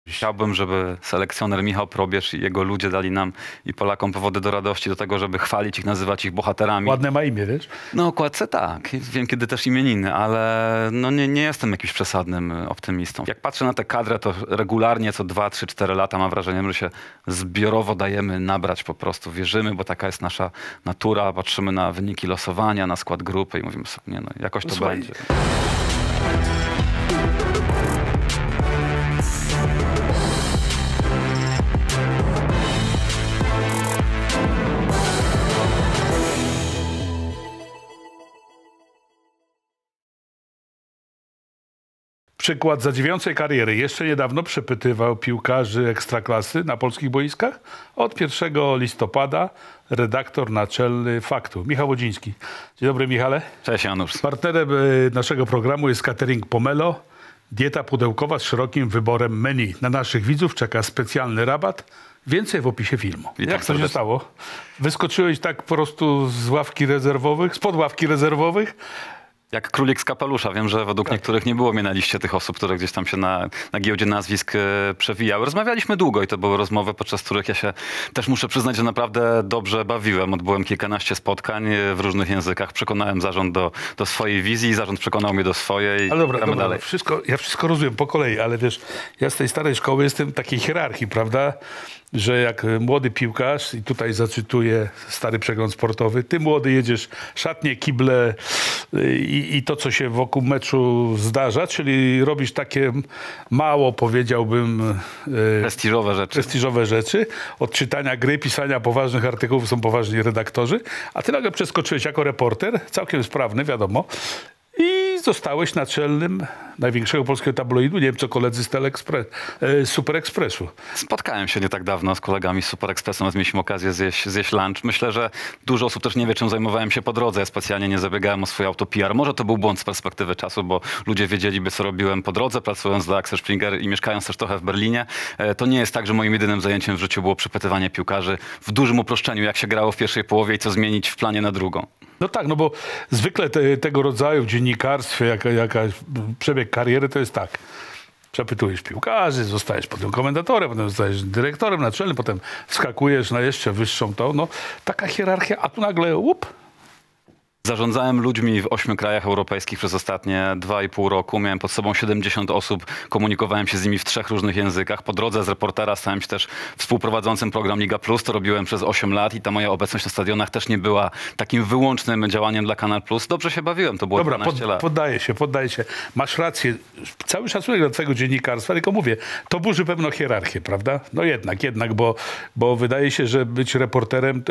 Chciałbym, żeby selekcjoner Michał Probierz i jego ludzie dali nam i Polakom powody do radości, do tego, żeby chwalić ich, nazywać ich bohaterami. Ładne ma imię, wiesz? No okładce tak. Wiem, kiedy też imieniny, ale no nie jestem jakimś przesadnym optymistą. Jak patrzę na tę kadrę, to regularnie co 2, 3, 4 lata mam wrażenie, że się zbiorowo dajemy nabrać po prostu. Wierzymy, bo taka jest nasza natura. Patrzymy na wyniki losowania, na skład grupy i mówimy sobie, nie no, jakoś to Słuchaj, będzie. Przykład zadziwiającej kariery. Jeszcze niedawno przepytywał piłkarzy ekstraklasy na polskich boiskach. Od 1 listopada redaktor naczelny Faktu, Michał Łodziński. Dzień dobry, Michale. Cześć Janusz. Partnerem naszego programu jest catering Pomelo. Dieta pudełkowa z szerokim wyborem menu. Na naszych widzów czeka specjalny rabat. Więcej w opisie filmu. Witam Jak to się serdecznie. stało? Wyskoczyłeś tak po prostu z ławki rezerwowych, spod ławki rezerwowych? Jak królik z kapelusza. Wiem, że według niektórych nie było mnie na liście tych osób, które gdzieś tam się na giełdzie nazwisk przewijały. Rozmawialiśmy długo i to były rozmowy, podczas których ja się też muszę przyznać, że naprawdę dobrze bawiłem. Odbyłem kilkanaście spotkań w różnych językach. Przekonałem zarząd do swojej wizji, zarząd przekonał mnie do swojej. Ale dobra, Gramy dobra, dalej. ja wszystko rozumiem po kolei, ale wiesz, ja z tej starej szkoły jestem takiej hierarchii, prawda? Że jak młody piłkarz, i tutaj zacytuję stary przegląd sportowy, ty młody jedziesz szatnie, kible i to, co się wokół meczu zdarza, czyli robisz takie mało, powiedziałbym, Prestiżowe rzeczy. rzeczy. Od czytania gry, pisania poważnych artykułów są poważni redaktorzy, a ty nagle przeskoczyłeś jako reporter, całkiem sprawny, wiadomo, i zostałeś naczelnym największego polskiego tabloidu, nie wiem co koledzy z Super Expressu. Spotkałem się nie tak dawno z kolegami z Super Expressu, nawet mieliśmy okazję zjeść lunch. Myślę, że dużo osób też nie wie, czym zajmowałem się po drodze. Ja specjalnie nie zabiegałem o swój auto-PR. Może to był błąd z perspektywy czasu, bo ludzie wiedzieliby, co robiłem po drodze, pracując dla Axel Springer i mieszkając też trochę w Berlinie. To nie jest tak, że moim jedynym zajęciem w życiu było przepytywanie piłkarzy w dużym uproszczeniu, jak się grało w pierwszej połowie i co zmienić w planie na drugą. No tak, no bo zwykle tego rodzaju w dziennikarstwie, jakaś przebieg kariery to jest tak. Przepytujesz piłkarzy, zostajesz potem komentatorem, potem zostajesz dyrektorem naczelnym, potem wskakujesz na jeszcze wyższą to. No, taka hierarchia, a tu nagle łup. Zarządzałem ludźmi w 8 krajach europejskich przez ostatnie 2,5 roku. Miałem pod sobą 70 osób, komunikowałem się z nimi w 3 różnych językach. Po drodze z reportera stałem się też współprowadzącym program Liga Plus. To robiłem przez 8 lat i ta moja obecność na stadionach też nie była takim wyłącznym działaniem dla Kanal Plus. Dobrze się bawiłem, to było Dobra, 12 lat. poddaję się. Masz rację. Cały szacunek dla twojego dziennikarstwa, tylko mówię, to burzy pewną hierarchię, prawda? No jednak, bo wydaje się, że być reporterem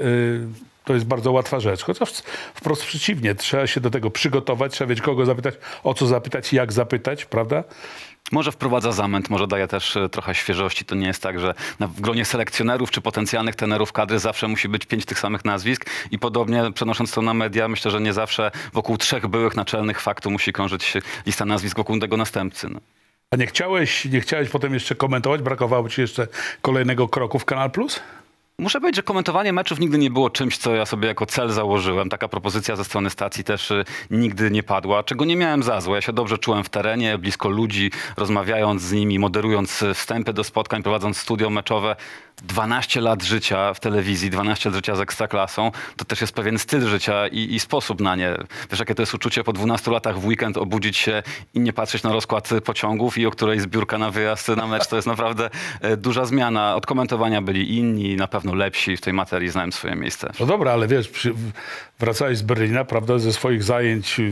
to jest bardzo łatwa rzecz. Chociaż wprost przeciwnie, trzeba się do tego przygotować, trzeba wiedzieć, kogo zapytać, o co zapytać, jak zapytać, prawda? Może wprowadza zamęt, może daje też trochę świeżości. To nie jest tak, że w gronie selekcjonerów czy potencjalnych trenerów kadry zawsze musi być 5 tych samych nazwisk i podobnie przenosząc to na media, myślę, że nie zawsze wokół 3 byłych naczelnych Faktu musi krążyć lista nazwisk wokół tego następcy. No. A nie chciałeś potem jeszcze komentować? Brakowało ci jeszcze kolejnego kroku w Kanal Plus? Muszę powiedzieć, że komentowanie meczów nigdy nie było czymś, co ja sobie jako cel założyłem. Taka propozycja ze strony stacji też nigdy nie padła, czego nie miałem za złe. Ja się dobrze czułem w terenie, blisko ludzi, rozmawiając z nimi, moderując wstępy do spotkań, prowadząc studio meczowe. 12 lat życia w telewizji, 12 lat życia z Ekstraklasą, to też jest pewien styl życia i sposób na nie. Wiesz, jakie to jest uczucie po 12 latach w weekend obudzić się i nie patrzeć na rozkład pociągów i o której zbiórka na wyjazd na mecz. To jest naprawdę duża zmiana. Od komentowania byli inni, na pewno lepsi w tej materii, znałem swoje miejsce. No dobra, ale wiesz, wracałeś z Berlina, prawda, ze swoich zajęć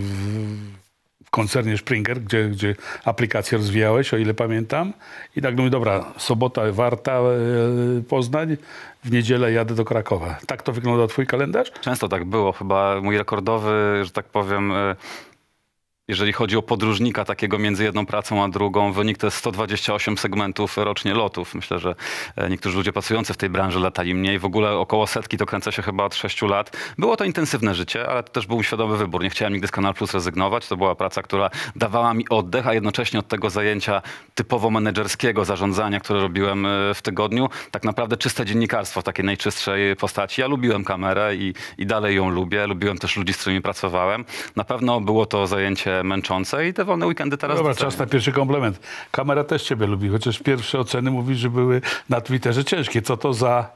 w koncernie Springer, gdzie aplikację rozwijałeś, o ile pamiętam. I tak mówię, dobra, sobota Warta, Poznań, w niedzielę jadę do Krakowa. Tak to wygląda twój kalendarz? Często tak było. Chyba mój rekordowy, że tak powiem, jeżeli chodzi o podróżnika takiego między jedną pracą a drugą, wynik to jest 128 segmentów rocznie lotów. Myślę, że niektórzy ludzie pracujący w tej branży latali mniej. W ogóle około 100 to kręcę się chyba od 6 lat. Było to intensywne życie, ale to też był świadomy wybór. Nie chciałem nigdy z Kanal Plus rezygnować. To była praca, która dawała mi oddech, a jednocześnie od tego zajęcia typowo menedżerskiego zarządzania, które robiłem w tygodniu, tak naprawdę czyste dziennikarstwo w takiej najczystszej postaci. Ja lubiłem kamerę i dalej ją lubię. Lubiłem też ludzi, z którymi pracowałem. Na pewno było to zajęcie męczące i te wolne weekendy teraz... Dobra, doceniam. czas na pierwszy komplement. Kamera też ciebie lubi, chociaż pierwsze oceny mówisz, że były na Twitterze ciężkie. Co to za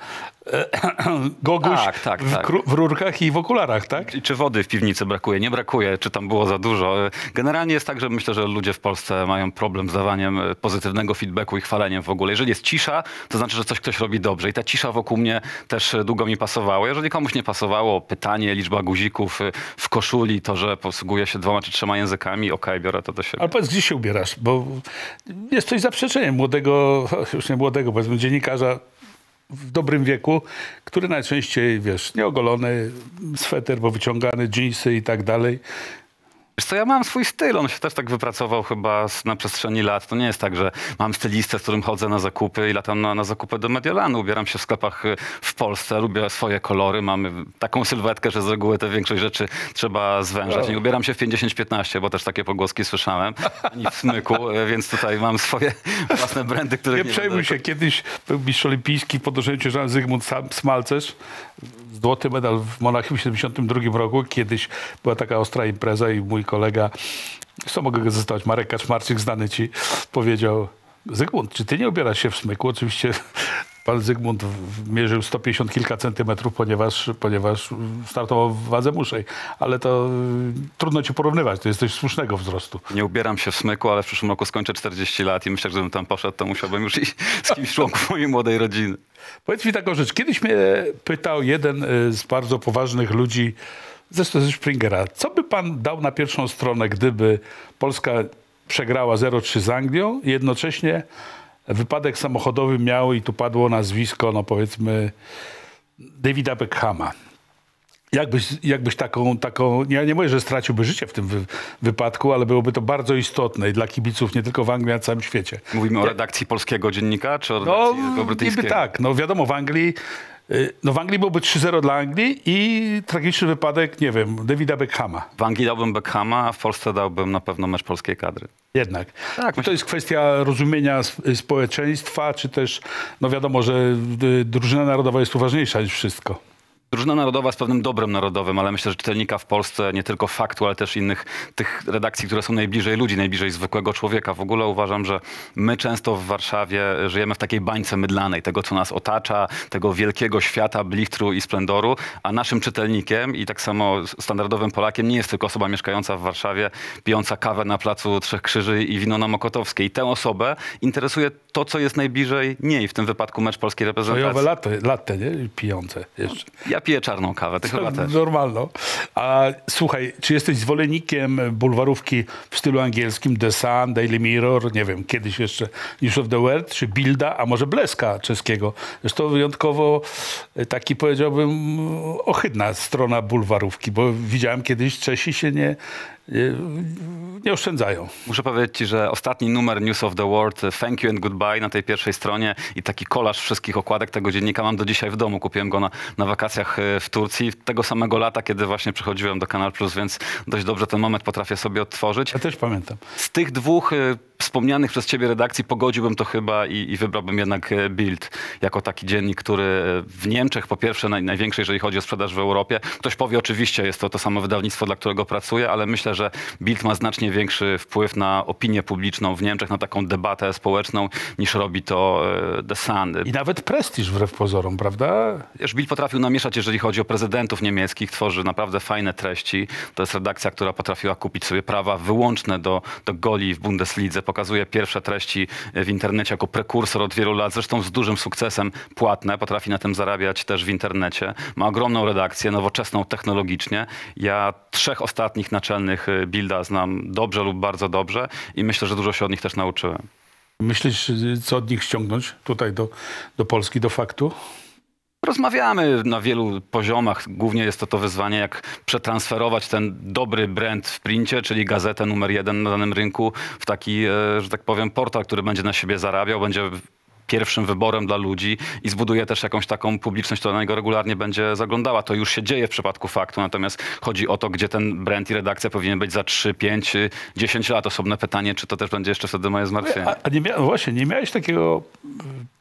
goguś Tak. w rurkach i w okularach, tak? I czy wody w piwnicy brakuje? Nie brakuje. Czy tam było za dużo? Generalnie jest tak, że myślę, że ludzie w Polsce mają problem z dawaniem pozytywnego feedbacku i chwaleniem w ogóle. Jeżeli jest cisza, to znaczy, że coś ktoś robi dobrze. I ta cisza wokół mnie też długo mi pasowała. Jeżeli komuś nie pasowało pytanie, liczba guzików w koszuli, to, że posługuje się 2 czy 3 językami, okej, biorę to do siebie. Ale powiedz, gdzie się ubierasz? Bo jest coś zaprzeczeniem młodego, już nie młodego, powiedzmy dziennikarza w dobrym wieku, który najczęściej, wiesz, nieogolony, sweter powyciągany, dżinsy i tak dalej. Wiesz co, ja mam swój styl, on się też tak wypracował chyba na przestrzeni lat. To nie jest tak, że mam stylistę, z którym chodzę na zakupy i latam na zakupy do Mediolanu. Ubieram się w sklepach w Polsce, lubię swoje kolory, mamy taką sylwetkę, że z reguły te większość rzeczy trzeba zwężać. Nie ubieram się w 50-15, bo też takie pogłoski słyszałem, ani w smyku, więc tutaj mam swoje własne brandy, które Nie przejmuj się, kiedyś był mistrz olimpijski w podnoszeniu ciężarów Zygmunt Smalcerz, złoty medal w Monachium w 1972 roku. Kiedyś była taka ostra impreza i mój kolega, co mogę go zostać, Marek Kaczmarczyk, znany ci, powiedział: Zygmunt, czy ty nie ubierasz się w smyku? Oczywiście pan Zygmunt mierzył 150 kilka centymetrów, ponieważ startował w wadze muszej. Ale to trudno ci porównywać, to jest coś słusznego wzrostu. Nie ubieram się w smyku, ale w przyszłym roku skończę 40 lat i myślę, że gdybym tam poszedł, to musiałbym już iść z kimś z członków mojej młodej rodziny. Powiedz mi taką rzecz. Kiedyś mnie pytał jeden z bardzo poważnych ludzi, zresztą ze Springera, co by pan dał na pierwszą stronę, gdyby Polska przegrała 0-3 z Anglią i jednocześnie wypadek samochodowy miał, i tu padło nazwisko, no powiedzmy, Davida Beckhama. Jakbyś taką, ja nie mówię, że straciłby życie w tym wypadku, ale byłoby to bardzo istotne i dla kibiców nie tylko w Anglii, ale na całym świecie. Mówimy o redakcji polskiego dziennika, czy o redakcji brytyjskiego? Niby tak. No wiadomo, w Anglii byłoby 3-0 dla Anglii i tragiczny wypadek, nie wiem, Davida Beckhama. W Anglii dałbym Beckhama, a w Polsce dałbym na pewno mecz polskiej kadry. Jednak. Tak, to jest kwestia rozumienia społeczeństwa, czy też, no wiadomo, że drużyna narodowa jest tu ważniejsza niż wszystko. Drużyna narodowa jest pewnym dobrem narodowym, ale myślę, że czytelnika w Polsce nie tylko faktu, ale też innych tych redakcji, które są najbliżej ludzi, najbliżej zwykłego człowieka. W ogóle uważam, że my często w Warszawie żyjemy w takiej bańce mydlanej, tego co nas otacza, tego wielkiego świata, blichtru i splendoru, a naszym czytelnikiem i tak samo standardowym Polakiem nie jest tylko osoba mieszkająca w Warszawie, pijąca kawę na placu Trzech Krzyży i wino na Mokotowskiej. I tę osobę interesuje to, co jest najbliżej niej, w tym wypadku mecz polskiej reprezentacji. Sojowe latte, nie? Pijące jeszcze. Ja piję czarną kawę, ty chyba też. Normalno. A słuchaj, czy jesteś zwolennikiem bulwarówki w stylu angielskim, The Sun, Daily Mirror, nie wiem, kiedyś jeszcze News of the World, czy Bilda, a może Bleska czeskiego? Zresztą wyjątkowo taki, powiedziałbym, ohydna strona bulwarówki, bo widziałem kiedyś, Czesi się nie oszczędzają. Muszę powiedzieć ci, że ostatni numer News of the World, Thank You and Goodbye, na tej pierwszej stronie i taki kolaż wszystkich okładek tego dziennika mam do dzisiaj w domu. Kupiłem go na wakacjach w Turcji tego samego lata, kiedy właśnie przychodziłem do Kanal Plus, więc dość dobrze ten moment potrafię sobie odtworzyć. Ja też pamiętam. Z tych dwóch wspomnianych przez ciebie redakcji pogodziłbym to chyba i wybrałbym jednak Bild jako taki dziennik, który w Niemczech po pierwsze największy, jeżeli chodzi o sprzedaż w Europie. Ktoś powie, oczywiście jest to samo wydawnictwo, dla którego pracuję, ale myślę, że Bild ma znacznie większy wpływ na opinię publiczną w Niemczech, na taką debatę społeczną, niż robi to The Sun. I nawet prestiż wbrew pozorom, prawda? Wiesz, Bild potrafił namieszać, jeżeli chodzi o prezydentów niemieckich, tworzy naprawdę fajne treści. To jest redakcja, która potrafiła kupić sobie prawa wyłączne do goli w Bundeslidze. Pokazuje pierwsze treści w internecie jako prekursor od wielu lat, zresztą z dużym sukcesem, płatne. Potrafi na tym zarabiać też w internecie. Ma ogromną redakcję, nowoczesną technologicznie. Ja 3 ostatnich naczelnych Bilda znam dobrze lub bardzo dobrze i myślę, że dużo się od nich też nauczyłem. Myślisz, co od nich ściągnąć tutaj do Polski, do faktu? Rozmawiamy na wielu poziomach. Głównie jest to wyzwanie, jak przetransferować ten dobry brand w princie, czyli gazetę numer 1 na danym rynku, w taki, że tak powiem, portal, który będzie na siebie zarabiał, będzie pierwszym wyborem dla ludzi i zbuduje też jakąś taką publiczność, która na niego regularnie będzie zaglądała. To już się dzieje w przypadku faktu, natomiast chodzi o to, gdzie ten brand i redakcja powinien być za 3, 5, 10 lat. Osobne pytanie, czy to też będzie jeszcze wtedy moje zmartwienie. Nie miałeś takiego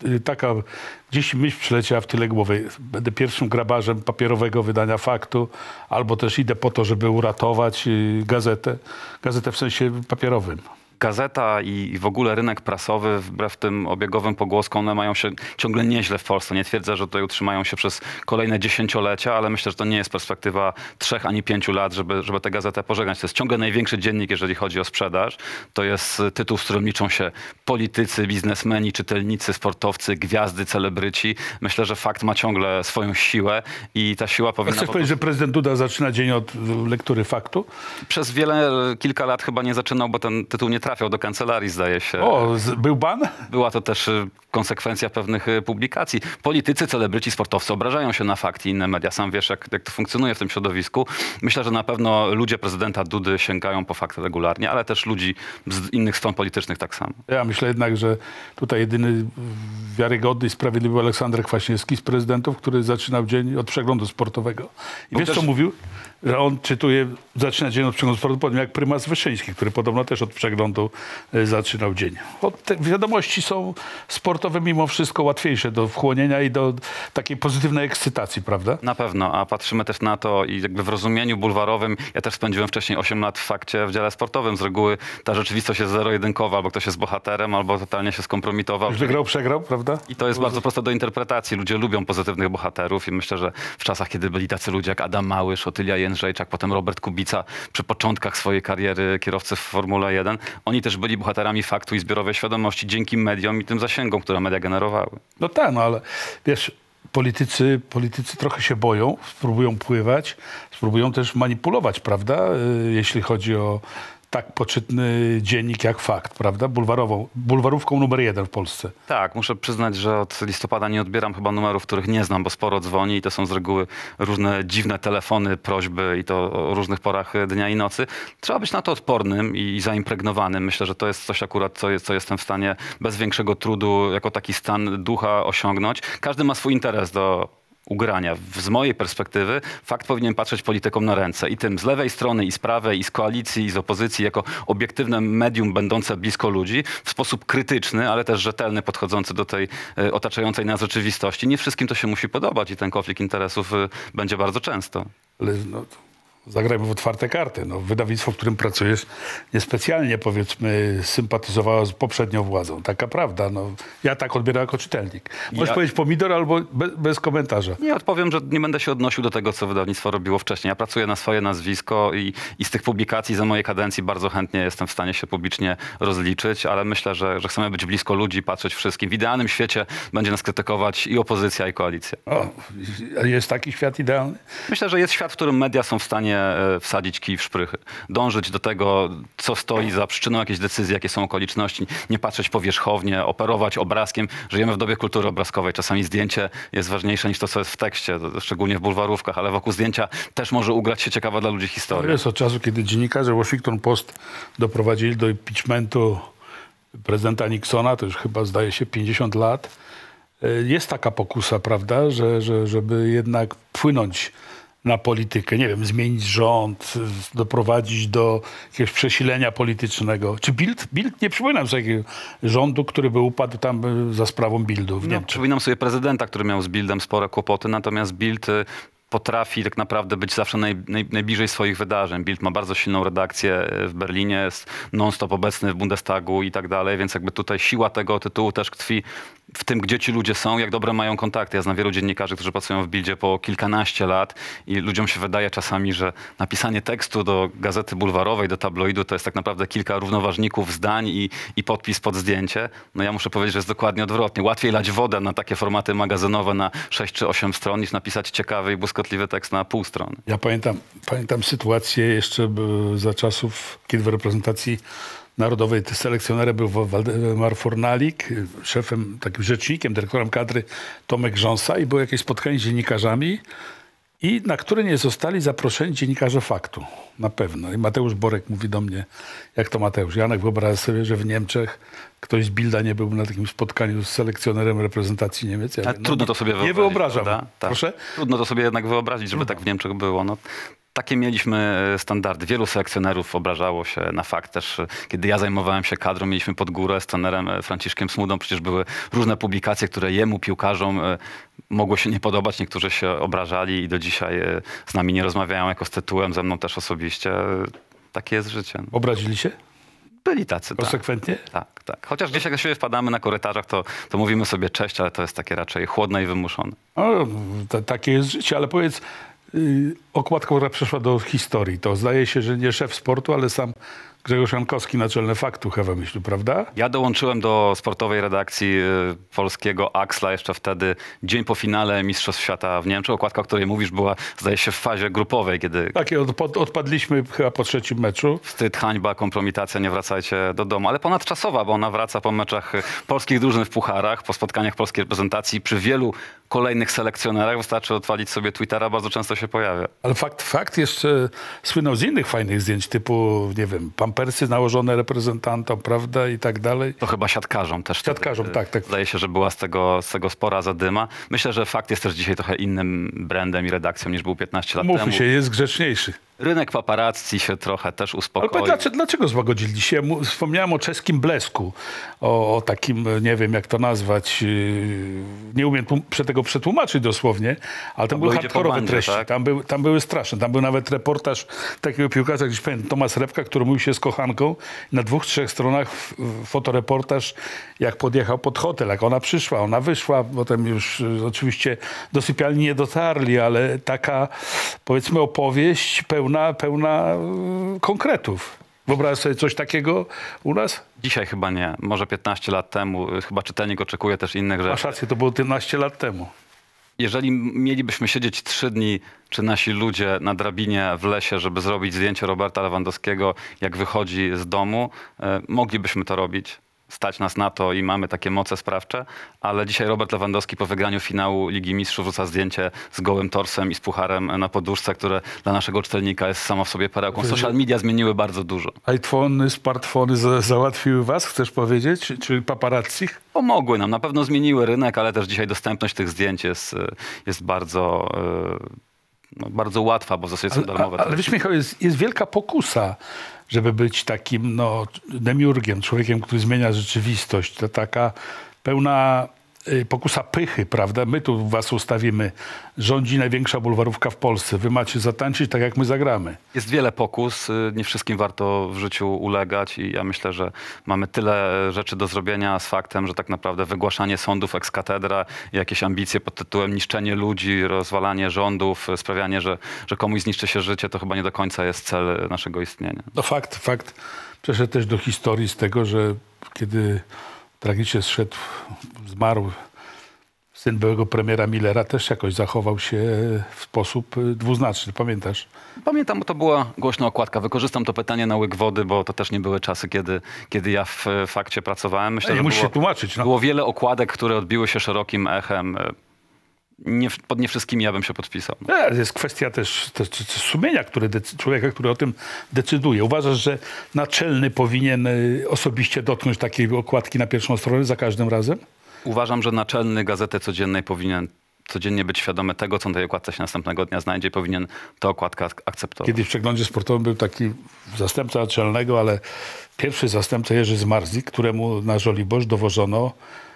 taka gdzieś myśl przyleciała w tyle głowy. Będę pierwszym grabarzem papierowego wydania Faktu, albo też idę po to, żeby uratować gazetę. Gazetę w sensie papierowym. Gazeta i w ogóle rynek prasowy, wbrew tym obiegowym pogłoskom, one mają się ciągle nieźle w Polsce. Nie twierdzę, że tutaj utrzymają się przez kolejne dziesięciolecia, ale myślę, że to nie jest perspektywa 3 ani 5 lat, żeby tę gazetę pożegnać. To jest ciągle największy dziennik, jeżeli chodzi o sprzedaż. To jest tytuł, z którym liczą się politycy, biznesmeni, czytelnicy, sportowcy, gwiazdy, celebryci. Myślę, że Fakt ma ciągle swoją siłę i ta siła powinna... Chcesz powiedzieć, że prezydent Duda zaczyna dzień od lektury Faktu? Przez kilka lat chyba nie zaczynał, bo ten tytuł nie trafiał do kancelarii, zdaje się. O, był ban? Była to też konsekwencja pewnych publikacji. Politycy, celebryci, sportowcy obrażają się na Fakt i inne media. Sam wiesz, jak to funkcjonuje w tym środowisku. Myślę, że na pewno ludzie prezydenta Dudy sięgają po Fakt regularnie, ale też ludzi z innych stron politycznych tak samo. Ja myślę jednak, że tutaj jedyny wiarygodny i sprawiedliwy Aleksander Kwaśniewski z prezydentów, który zaczynał dzień od przeglądu sportowego. I wiesz, co mówił? Że on zaczyna dzień od przeglądu sportowego, podobnie jak prymas Wyszyński, który podobno też od przeglądu zaczynał dzień. Te wiadomości są sportowe mimo wszystko łatwiejsze do wchłonienia i do takiej pozytywnej ekscytacji, prawda? Na pewno, a patrzymy też na to i jakby w rozumieniu bulwarowym, ja też spędziłem wcześniej 8 lat w Fakcie w dziale sportowym. Z reguły ta rzeczywistość jest zero-jedynkowa, albo ktoś jest bohaterem, albo totalnie się skompromitował. Już wygrał, przegrał, prawda? I to jest bardzo proste do interpretacji. Ludzie lubią pozytywnych bohaterów i myślę, że w czasach, kiedy byli tacy ludzie jak Adam Małysz, Otylia Jędrzejczak, potem Robert Kubica, przy początkach swojej kariery kierowcy w Formule 1, oni też byli bohaterami Faktu i zbiorowej świadomości dzięki mediom i tym zasięgom, które media generowały. No tak, no ale wiesz, politycy trochę się boją, spróbują pływać, spróbują też manipulować, prawda? Jeśli chodzi o tak poczytny dziennik jak Fakt, prawda? Bulwarówką numer 1 w Polsce. Tak, muszę przyznać, że od listopada nie odbieram chyba numerów, których nie znam, bo sporo dzwoni i to są z reguły różne dziwne telefony, prośby i to o różnych porach dnia i nocy. Trzeba być na to odpornym i zaimpregnowanym. Myślę, że to jest coś akurat, co jestem w stanie bez większego trudu jako taki stan ducha osiągnąć. Każdy ma swój interes do ugrania. Z mojej perspektywy Fakt powinien patrzeć politykom na ręce i tym z lewej strony, i z prawej, i z koalicji, i z opozycji, jako obiektywne medium będące blisko ludzi, w sposób krytyczny, ale też rzetelny, podchodzący do tej otaczającej nas rzeczywistości. Nie wszystkim to się musi podobać i ten konflikt interesów będzie bardzo często. Ale no, zagrajmy w otwarte karty. No, wydawnictwo, w którym pracujesz, niespecjalnie, powiedzmy, sympatyzowało z poprzednią władzą. Taka prawda. No, ja tak odbieram jako czytelnik. Możesz powiedzieć pomidor albo bez komentarza. Nie odpowiem, że nie będę się odnosił do tego, co wydawnictwo robiło wcześniej. Ja pracuję na swoje nazwisko i z tych publikacji za mojej kadencji bardzo chętnie jestem w stanie się publicznie rozliczyć, ale myślę, że chcemy być blisko ludzi, patrzeć wszystkim. W idealnym świecie będzie nas krytykować i opozycja, i koalicja. O, jest taki świat idealny? Myślę, że jest świat, w którym media są w stanie wsadzić kij w szprychy. Dążyć do tego, co stoi za przyczyną jakiejś decyzji, jakie są okoliczności. Nie patrzeć powierzchownie, operować obrazkiem. Żyjemy w dobie kultury obrazkowej. Czasami zdjęcie jest ważniejsze niż to, co jest w tekście, szczególnie w bulwarówkach, ale wokół zdjęcia też może ugrać się ciekawa dla ludzi historia. To jest od czasu, kiedy dziennikarze Washington Post doprowadzili do impeachmentu prezydenta Nixona, to już chyba zdaje się 50 lat. Jest taka pokusa, prawda, żeby jednak wpłynąć na politykę, nie wiem, zmienić rząd, doprowadzić do jakiegoś przesilenia politycznego. Czy Bild? Nie przypominam sobie takiego rządu, który by upadł tam za sprawą Bildu w Niemczech. Przypominam sobie prezydenta, który miał z Bildem spore kłopoty, natomiast Bild potrafi tak naprawdę być zawsze najbliżej swoich wydarzeń. Bild ma bardzo silną redakcję w Berlinie, jest non-stop obecny w Bundestagu i tak dalej, więc jakby tutaj siła tego tytułu też tkwi w tym, gdzie ci ludzie są, jak dobre mają kontakty. Ja znam wielu dziennikarzy, którzy pracują w Bildzie po kilkanaście lat i ludziom się wydaje czasami, że napisanie tekstu do gazety bulwarowej, do tabloidu to jest tak naprawdę kilka równoważników zdań i podpis pod zdjęcie. No ja muszę powiedzieć, że jest dokładnie odwrotnie. Łatwiej lać wodę na takie formaty magazynowe na 6 czy 8 stron, niż napisać ciekawy i błyskotliwy tekst na pół strony. Ja pamiętam sytuację jeszcze za czasów, kiedy w reprezentacji narodowej selekcjonerem był Waldemar Fornalik, szefem, takim rzecznikiem, dyrektorem kadry Tomek Rząsa i było jakieś spotkanie z dziennikarzami i na które nie zostali zaproszeni dziennikarze Faktu. Na pewno. I Mateusz Borek mówi do mnie, jak to Mateusz? Janek, wyobraź sobie, że w Niemczech ktoś z Bilda nie byłby na takim spotkaniu z selekcjonerem reprezentacji Niemiec. Ja trudno to sobie wyobrazić. Nie wyobrażam. Tak. Proszę? Trudno to sobie jednak wyobrazić, żeby tak w Niemczech było. No, Takie mieliśmy standardy. Wielu selekcjonerów obrażało się na fakt też, kiedy ja zajmowałem się kadrą, mieliśmy pod górę z trenerem Franciszkiem Smudą. Przecież były różne publikacje, które jemu, piłkarzom, mogło się nie podobać. Niektórzy się obrażali i do dzisiaj z nami nie rozmawiają jako z tytułem, ze mną też osobiście. Takie jest życie. Obrazili się? Byli tacy, konsekwentnie? Tak, tak. Chociaż gdzieś jak do siebie wpadamy na korytarzach, to mówimy sobie cześć, ale to jest takie raczej chłodne i wymuszone. No, takie jest życie, ale powiedz, okładka, która przeszła do historii, to zdaje się, że nie szef sportu, ale sam Grzegorz Jankowski, naczelny Faktu chyba wymyślił, prawda? Ja dołączyłem do sportowej redakcji polskiego Axla jeszcze wtedy, dzień po finale Mistrzostw Świata w Niemczech. Okładka, o której mówisz, była, zdaje się, w fazie grupowej, kiedy... Tak, odpadliśmy chyba po trzecim meczu. Wstyd, hańba, kompromitacja, nie wracajcie do domu. Ale ponadczasowa, bo ona wraca po meczach polskich drużyn w pucharach, po spotkaniach polskiej reprezentacji. Przy wielu kolejnych selekcjonerach wystarczy odwalić sobie Twittera, bardzo często się pojawia. Ale fakt jeszcze słynął z innych fajnych zdjęć, typu, nie wiem, pampersy nałożone reprezentantom, prawda, i tak dalej. To chyba siatkarzom też. Siatkarzom, tak. Zdaje się, że była z tego spora zadyma. Myślę, że Fakt jest też dzisiaj trochę innym brandem i redakcją niż był 15 lat temu. Mówmy się, jest grzeczniejszy. Rynek paparazzi się trochę też uspokoi. Ale dlaczego złagodzili się? Wspomniałem o czeskim Blesku, o takim, nie wiem jak to nazwać, nie umiem tego przetłumaczyć dosłownie, ale tam były hardkorowe treści, tak? Tam były straszne. Tam był nawet reportaż takiego piłkarza, gdzieś pamiętam, Tomasz Repka, który mówił się z kochanką. Na 2-3 stronach fotoreportaż, jak podjechał pod hotel, jak ona przyszła, ona wyszła, potem już oczywiście do sypialni nie dotarli, ale taka, powiedzmy, opowieść pełna konkretów. Wyobraź sobie coś takiego u nas? Dzisiaj chyba nie. Może 15 lat temu. Chyba czytelnik oczekuje też innych rzeczy. Masz rację, to było 15 lat temu. Jeżeli mielibyśmy siedzieć 3 dni, czy nasi ludzie na drabinie w lesie, żeby zrobić zdjęcie Roberta Lewandowskiego, jak wychodzi z domu, moglibyśmy to robić. Stać nas na to i mamy takie moce sprawcze, ale dzisiaj Robert Lewandowski po wygraniu finału Ligi Mistrzów wrzuca zdjęcie z gołym torsem i z pucharem na poduszce, które dla naszego czytelnika jest samo w sobie perełką. Social media zmieniły bardzo dużo. iPhony, smartfony załatwiły was, chcesz powiedzieć? Czy paparazzi? Pomogły nam, na pewno zmieniły rynek, ale też dzisiaj dostępność tych zdjęć jest bardzo... bardzo łatwa, bo w zasadzie są darmowe. Ale wiesz, Michał, jest wielka pokusa, żeby być takim demiurgiem, człowiekiem, który zmienia rzeczywistość. To taka pełna pokusa pychy, prawda? My tu was ustawimy. Rządzi największa bulwarówka w Polsce. Wy macie zatańczyć tak, jak my zagramy. Jest wiele pokus. Nie wszystkim warto w życiu ulegać i ja myślę, że mamy tyle rzeczy do zrobienia z faktem, że tak naprawdę wygłaszanie sądów ex cathedra, jakieś ambicje pod tytułem niszczenie ludzi, rozwalanie rządów, sprawianie, że komuś zniszczy się życie, to chyba nie do końca jest cel naszego istnienia. No fakt przeszedł też do historii z tego, że kiedy tragicznie zmarł syn byłego premiera Millera, też jakoś zachował się w sposób dwuznaczny. Pamiętasz? Pamiętam, bo to była głośna okładka. Wykorzystam to pytanie na łyk wody, bo to też nie były czasy, kiedy ja w Fakcie pracowałem. Myślę, że musisz się tłumaczyć. Było wiele okładek, które odbiły się szerokim echem. Pod nie wszystkimi ja bym się podpisał. Jest kwestia też sumienia człowieka, który o tym decyduje. Uważasz, że naczelny powinien osobiście dotknąć takiej okładki na pierwszą stronę za każdym razem? Uważam, że naczelny Gazety Codziennej powinien codziennie być świadomy tego, co na tej okładce się następnego dnia znajdzie i powinien tę okładkę akceptować. Kiedyś w przeglądzie sportowym był taki zastępca naczelnego, ale pierwszy zastępca Jerzy Zmarzlik, któremu na Żoliborz dowożono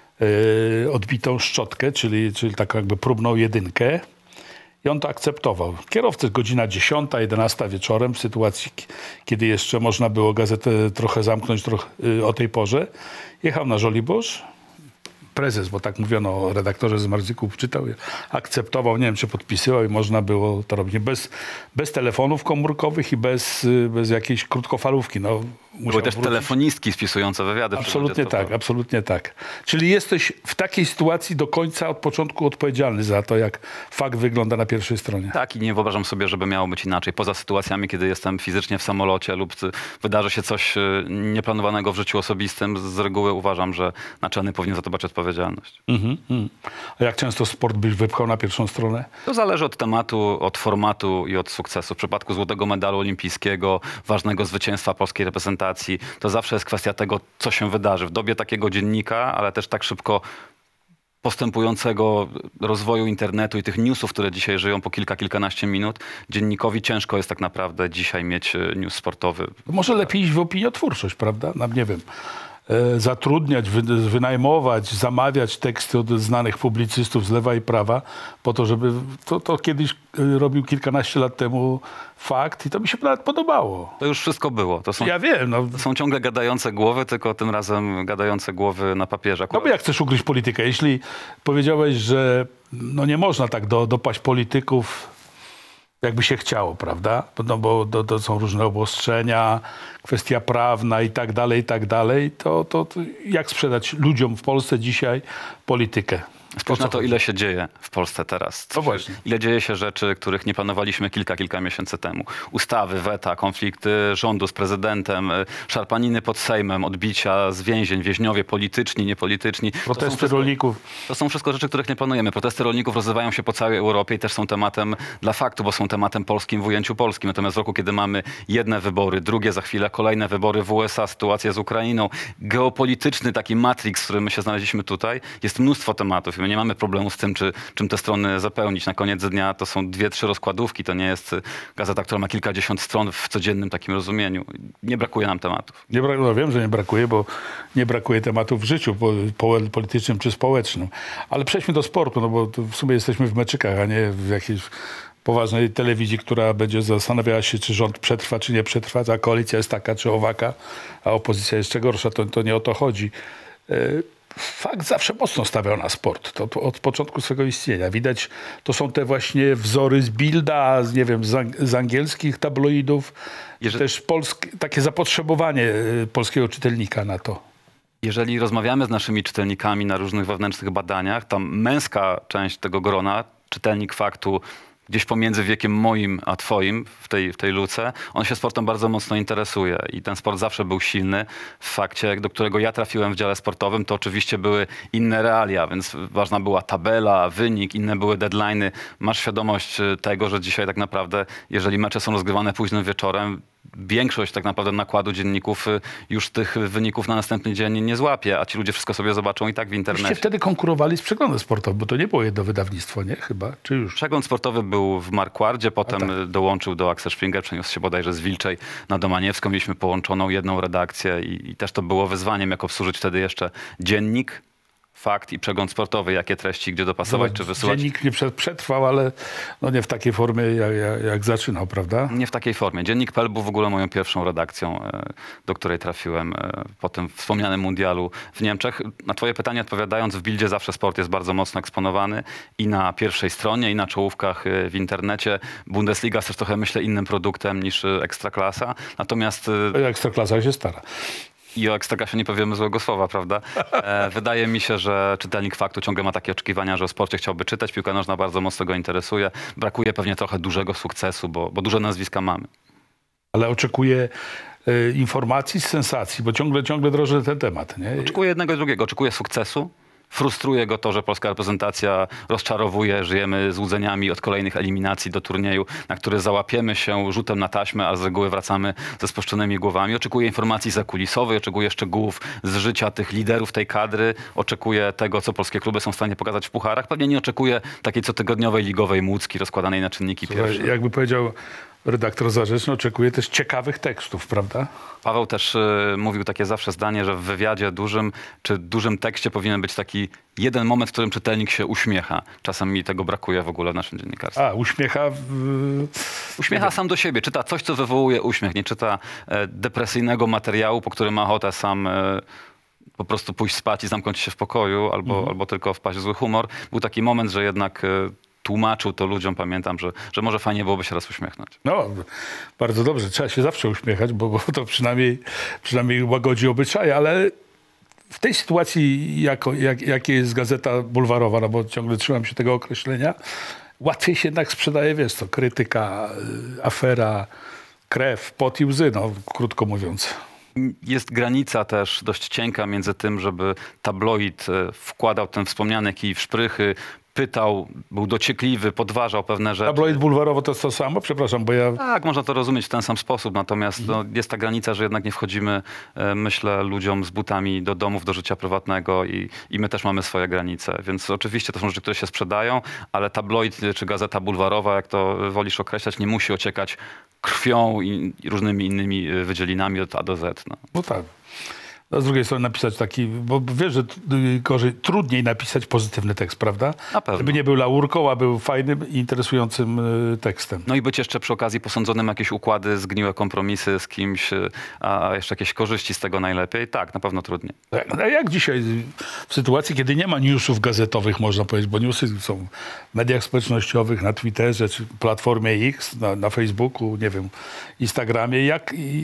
odbitą szczotkę, czyli taką jakby próbną jedynkę. I on to akceptował. Kierowcy godzina 10, 11 wieczorem, w sytuacji, kiedy jeszcze można było gazetę trochę zamknąć o tej porze, jechał na Żoliborz. Prezes, bo tak mówiono o redaktorze z Marzlików, czytał, akceptował, nie wiem, czy podpisywał i można było to robić. Bez telefonów komórkowych i bez jakiejś krótkofalówki. Były też telefonistki spisujące wywiady. Absolutnie tak. Czyli jesteś w takiej sytuacji do końca, od początku odpowiedzialny za to, jak Fakt wygląda na pierwszej stronie. Tak, i nie wyobrażam sobie, żeby miało być inaczej. Poza sytuacjami, kiedy jestem fizycznie w samolocie lub wydarzy się coś nieplanowanego w życiu osobistym, z reguły uważam, że naczelny powinien za to brać odpowiedzialność. A jak często sport byś wypchał na pierwszą stronę? To zależy od tematu, od formatu i od sukcesu. W przypadku złotego medalu olimpijskiego, ważnego zwycięstwa polskiej reprezentacji, to zawsze jest kwestia tego, co się wydarzy. W dobie takiego dziennika, ale też tak szybko postępującego rozwoju internetu i tych newsów, które dzisiaj żyją po kilkanaście minut, dziennikowi ciężko jest tak naprawdę dzisiaj mieć news sportowy. Może lepiej iść w opiniotwórczość, prawda? Nie wiem, zatrudniać, wynajmować, zamawiać teksty od znanych publicystów z lewa i prawa po to, żeby... To kiedyś robił kilkanaście lat temu Fakt i to mi się nawet podobało. To już wszystko było. Ja wiem. To są ciągle gadające głowy, tylko tym razem gadające głowy na papierze. Akurat... No bo jak chcesz ugryźć politykę? Jeśli powiedziałeś, że nie można tak dopaść polityków, jakby się chciało, prawda? No bo to są różne obostrzenia, kwestia prawna i tak dalej, to jak sprzedać ludziom w Polsce dzisiaj politykę? Spójrz na to, ile się dzieje w Polsce teraz. No właśnie. Ile dzieje się rzeczy, których nie planowaliśmy kilka miesięcy temu. Ustawy, weta, konflikty rządu z prezydentem, szarpaniny pod Sejmem, odbicia z więzień, więźniowie polityczni, niepolityczni. Protesty rolników. To są wszystko rzeczy, których nie planujemy. Protesty rolników rozrywają się po całej Europie i też są tematem dla faktu, bo są tematem polskim w ujęciu polskim. Natomiast w roku, kiedy mamy jedne wybory, drugie za chwilę, kolejne wybory w USA, sytuacja z Ukrainą, geopolityczny taki matrix, w którym my się znaleźliśmy tutaj, jest mnóstwo tematów. My nie mamy problemu z tym, czym te strony zapełnić. Na koniec dnia to są 2-3 rozkładówki. To nie jest gazeta, która ma kilkadziesiąt stron w codziennym takim rozumieniu. Nie brakuje nam tematów. Wiem, że nie brakuje, bo nie brakuje tematów w życiu politycznym czy społecznym. Ale przejdźmy do sportu, no bo w sumie jesteśmy w meczykach, a nie w jakiejś poważnej telewizji, która będzie zastanawiała się, czy rząd przetrwa, czy nie przetrwa, a koalicja jest taka, czy owaka, a opozycja jeszcze gorsza. To nie o to chodzi. Fakt zawsze mocno stawiał na sport. To od początku swego istnienia. Widać, to są te właśnie wzory z Bilda, nie wiem, z angielskich tabloidów. Też takie zapotrzebowanie polskiego czytelnika na to. Jeżeli rozmawiamy z naszymi czytelnikami na różnych wewnętrznych badaniach, tam męska część tego grona, czytelnik Faktu, gdzieś pomiędzy wiekiem moim a twoim w tej luce, on się sportem bardzo mocno interesuje i ten sport zawsze był silny. W Fakcie, do którego ja trafiłem w dziale sportowym, to oczywiście były inne realia, więc ważna była tabela, wynik, inne były deadline'y. Masz świadomość tego, że dzisiaj tak naprawdę, jeżeli mecze są rozgrywane późnym wieczorem, większość tak naprawdę nakładu dzienników już tych wyników na następny dzień nie złapie, a ci ludzie wszystko sobie zobaczą i tak w internecie. Myście wtedy konkurowali z przeglądem sportowym, bo to nie było jedno wydawnictwo, nie? Chyba, czy już? Przegląd sportowy był w Markwardzie, potem dołączył do Axel Springer, przeniósł się bodajże z Wilczej na Domaniewską. Mieliśmy połączoną jedną redakcję i też to było wyzwaniem, jak obsłużyć wtedy jeszcze dziennik, Fakt i przegląd sportowy, jakie treści, gdzie dopasować czy wysyłać. Dziennik nie przetrwał, ale nie w takiej formie, jak zaczynał, prawda? Nie w takiej formie. Dziennik.pl był w ogóle moją pierwszą redakcją, do której trafiłem po tym wspomnianym mundialu w Niemczech. Na twoje pytanie odpowiadając, w Bildzie zawsze sport jest bardzo mocno eksponowany i na pierwszej stronie, i na czołówkach w internecie. Bundesliga jest też trochę, myślę, innym produktem niż Ekstraklasa. Natomiast... Ekstraklasa się stara. I o Ekstraklasie nie powiemy złego słowa, prawda? Wydaje mi się, że czytelnik Faktu ciągle ma takie oczekiwania, że o sporcie chciałby czytać. Piłka nożna bardzo mocno go interesuje. Brakuje pewnie trochę dużego sukcesu, bo duże nazwiska mamy. Ale oczekuje informacji z sensacji, bo ciągle droży ten temat, nie? Oczekuje jednego i drugiego. Oczekuje sukcesu. Frustruje go to, że polska reprezentacja rozczarowuje. Żyjemy złudzeniami od kolejnych eliminacji do turnieju, na który załapiemy się rzutem na taśmę, a z reguły wracamy ze spuszczonymi głowami. Oczekuje informacji zakulisowej, oczekuje szczegółów z życia tych liderów tej kadry. Oczekuje tego, co polskie kluby są w stanie pokazać w pucharach. Pewnie nie oczekuje takiej cotygodniowej ligowej młódzki rozkładanej na czynniki pierwsze. Jakby powiedział redaktor Zarzeczny, oczekuje też ciekawych tekstów, prawda? Paweł też mówił takie zawsze zdanie, że w wywiadzie dużym czy dużym tekście powinien być taki jeden moment, w którym czytelnik się uśmiecha. Czasem mi tego brakuje w ogóle w naszym dziennikarstwie. Uśmiecha? Uśmiecha sam do siebie. Czyta coś, co wywołuje uśmiech. Nie czyta depresyjnego materiału, po którym ma ochotę sam po prostu pójść spać i zamknąć się w pokoju albo tylko wpaść w zły humor. Był taki moment, że jednak... tłumaczył to ludziom, pamiętam, że może fajnie byłoby się raz uśmiechnąć. No, bardzo dobrze. Trzeba się zawsze uśmiechać, bo to przynajmniej łagodzi obyczaje, ale w tej sytuacji, jakie jest gazeta bulwarowa, no bo ciągle trzymam się tego określenia, łatwiej się jednak sprzedaje, wiesz co, krytyka, afera, krew, pot i łzy, no, krótko mówiąc. Jest granica też dość cienka między tym, żeby tabloid wkładał ten wspomniany kij w szprychy, pytał, był dociekliwy, podważał pewne rzeczy. Tabloid bulwarowo to jest to samo? Przepraszam, bo ja... Tak, można to rozumieć w ten sam sposób, natomiast no, jest ta granica, że jednak nie wchodzimy, myślę, ludziom z butami do domów, do życia prywatnego i my też mamy swoje granice, więc oczywiście to są rzeczy, które się sprzedają, ale tabloid czy gazeta bulwarowa, jak to wolisz określać, nie musi ociekać krwią i różnymi innymi wydzielinami od A do Z. No. No tak. A z drugiej strony napisać taki, bo wiesz, że trudniej napisać pozytywny tekst, prawda? Na pewno. Żeby nie był laurką, a był fajnym i interesującym tekstem. No i być jeszcze przy okazji posądzonym jakieś układy, zgniłe kompromisy z kimś, a jeszcze jakieś korzyści z tego najlepiej. Tak, na pewno trudniej. A jak dzisiaj w sytuacji, kiedy nie ma newsów gazetowych, można powiedzieć, bo newsy są w mediach społecznościowych, na Twitterze, czy platformie X, na Facebooku, nie wiem, Instagramie,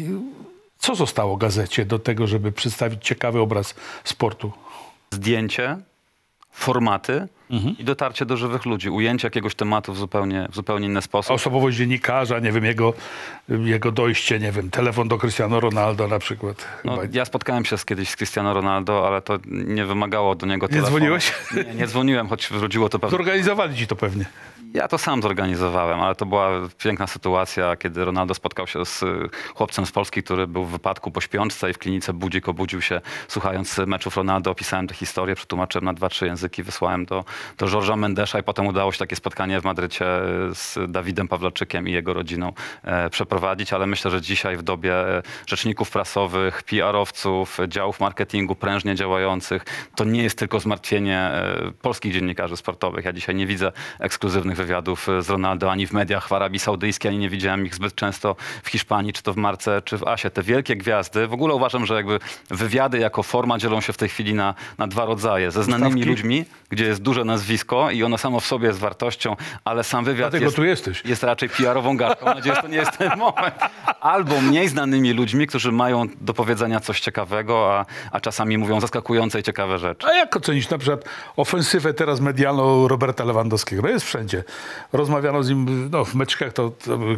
co zostało gazecie do tego, żeby przedstawić ciekawy obraz sportu? Zdjęcie, formaty i dotarcie do żywych ludzi. Ujęcie jakiegoś tematu w zupełnie inny sposób. Osobowość dziennikarza, nie wiem, jego dojście, nie wiem, telefon do Cristiano Ronaldo na przykład. No, ja spotkałem się kiedyś z Cristiano Ronaldo, ale to nie wymagało do niego telefonu. Nie dzwoniłeś? Nie dzwoniłem, choć wróciło to pewnie. Zorganizowali ci to pewnie. Ja to sam zorganizowałem, ale to była piękna sytuacja, kiedy Ronaldo spotkał się z chłopcem z Polski, który był w wypadku po śpiączce i w klinice budzik obudził się słuchając meczów Ronaldo. Opisałem tę historię, przetłumaczyłem na 2-3 języki, wysłałem do George'a Mendesza i potem udało się takie spotkanie w Madrycie z Dawidem Pawlaczykiem i jego rodziną przeprowadzić, ale myślę, że dzisiaj w dobie rzeczników prasowych, PR-owców, działów marketingu prężnie działających, to nie jest tylko zmartwienie polskich dziennikarzy sportowych. Ja dzisiaj nie widzę ekskluzywnych wywiadów z Ronaldo ani w mediach w Arabii Saudyjskiej, ani nie widziałem ich zbyt często w Hiszpanii, czy to w Marce, czy w Asie. Te wielkie gwiazdy, w ogóle uważam, że jakby wywiady jako forma dzielą się w tej chwili na dwa rodzaje. Ze znanymi ludźmi, gdzie jest duże nazwisko i ono samo w sobie jest wartością, ale sam wywiad jest raczej PR-ową garką. Mam nadzieję, że to nie jest ten moment. Albo mniej znanymi ludźmi, którzy mają do powiedzenia coś ciekawego, a czasami mówią zaskakujące i ciekawe rzeczy. A jak ocenić na przykład ofensywę teraz medialną Roberta Lewandowskiego? No jest wszędzie. Rozmawiano z nim w meczkach, to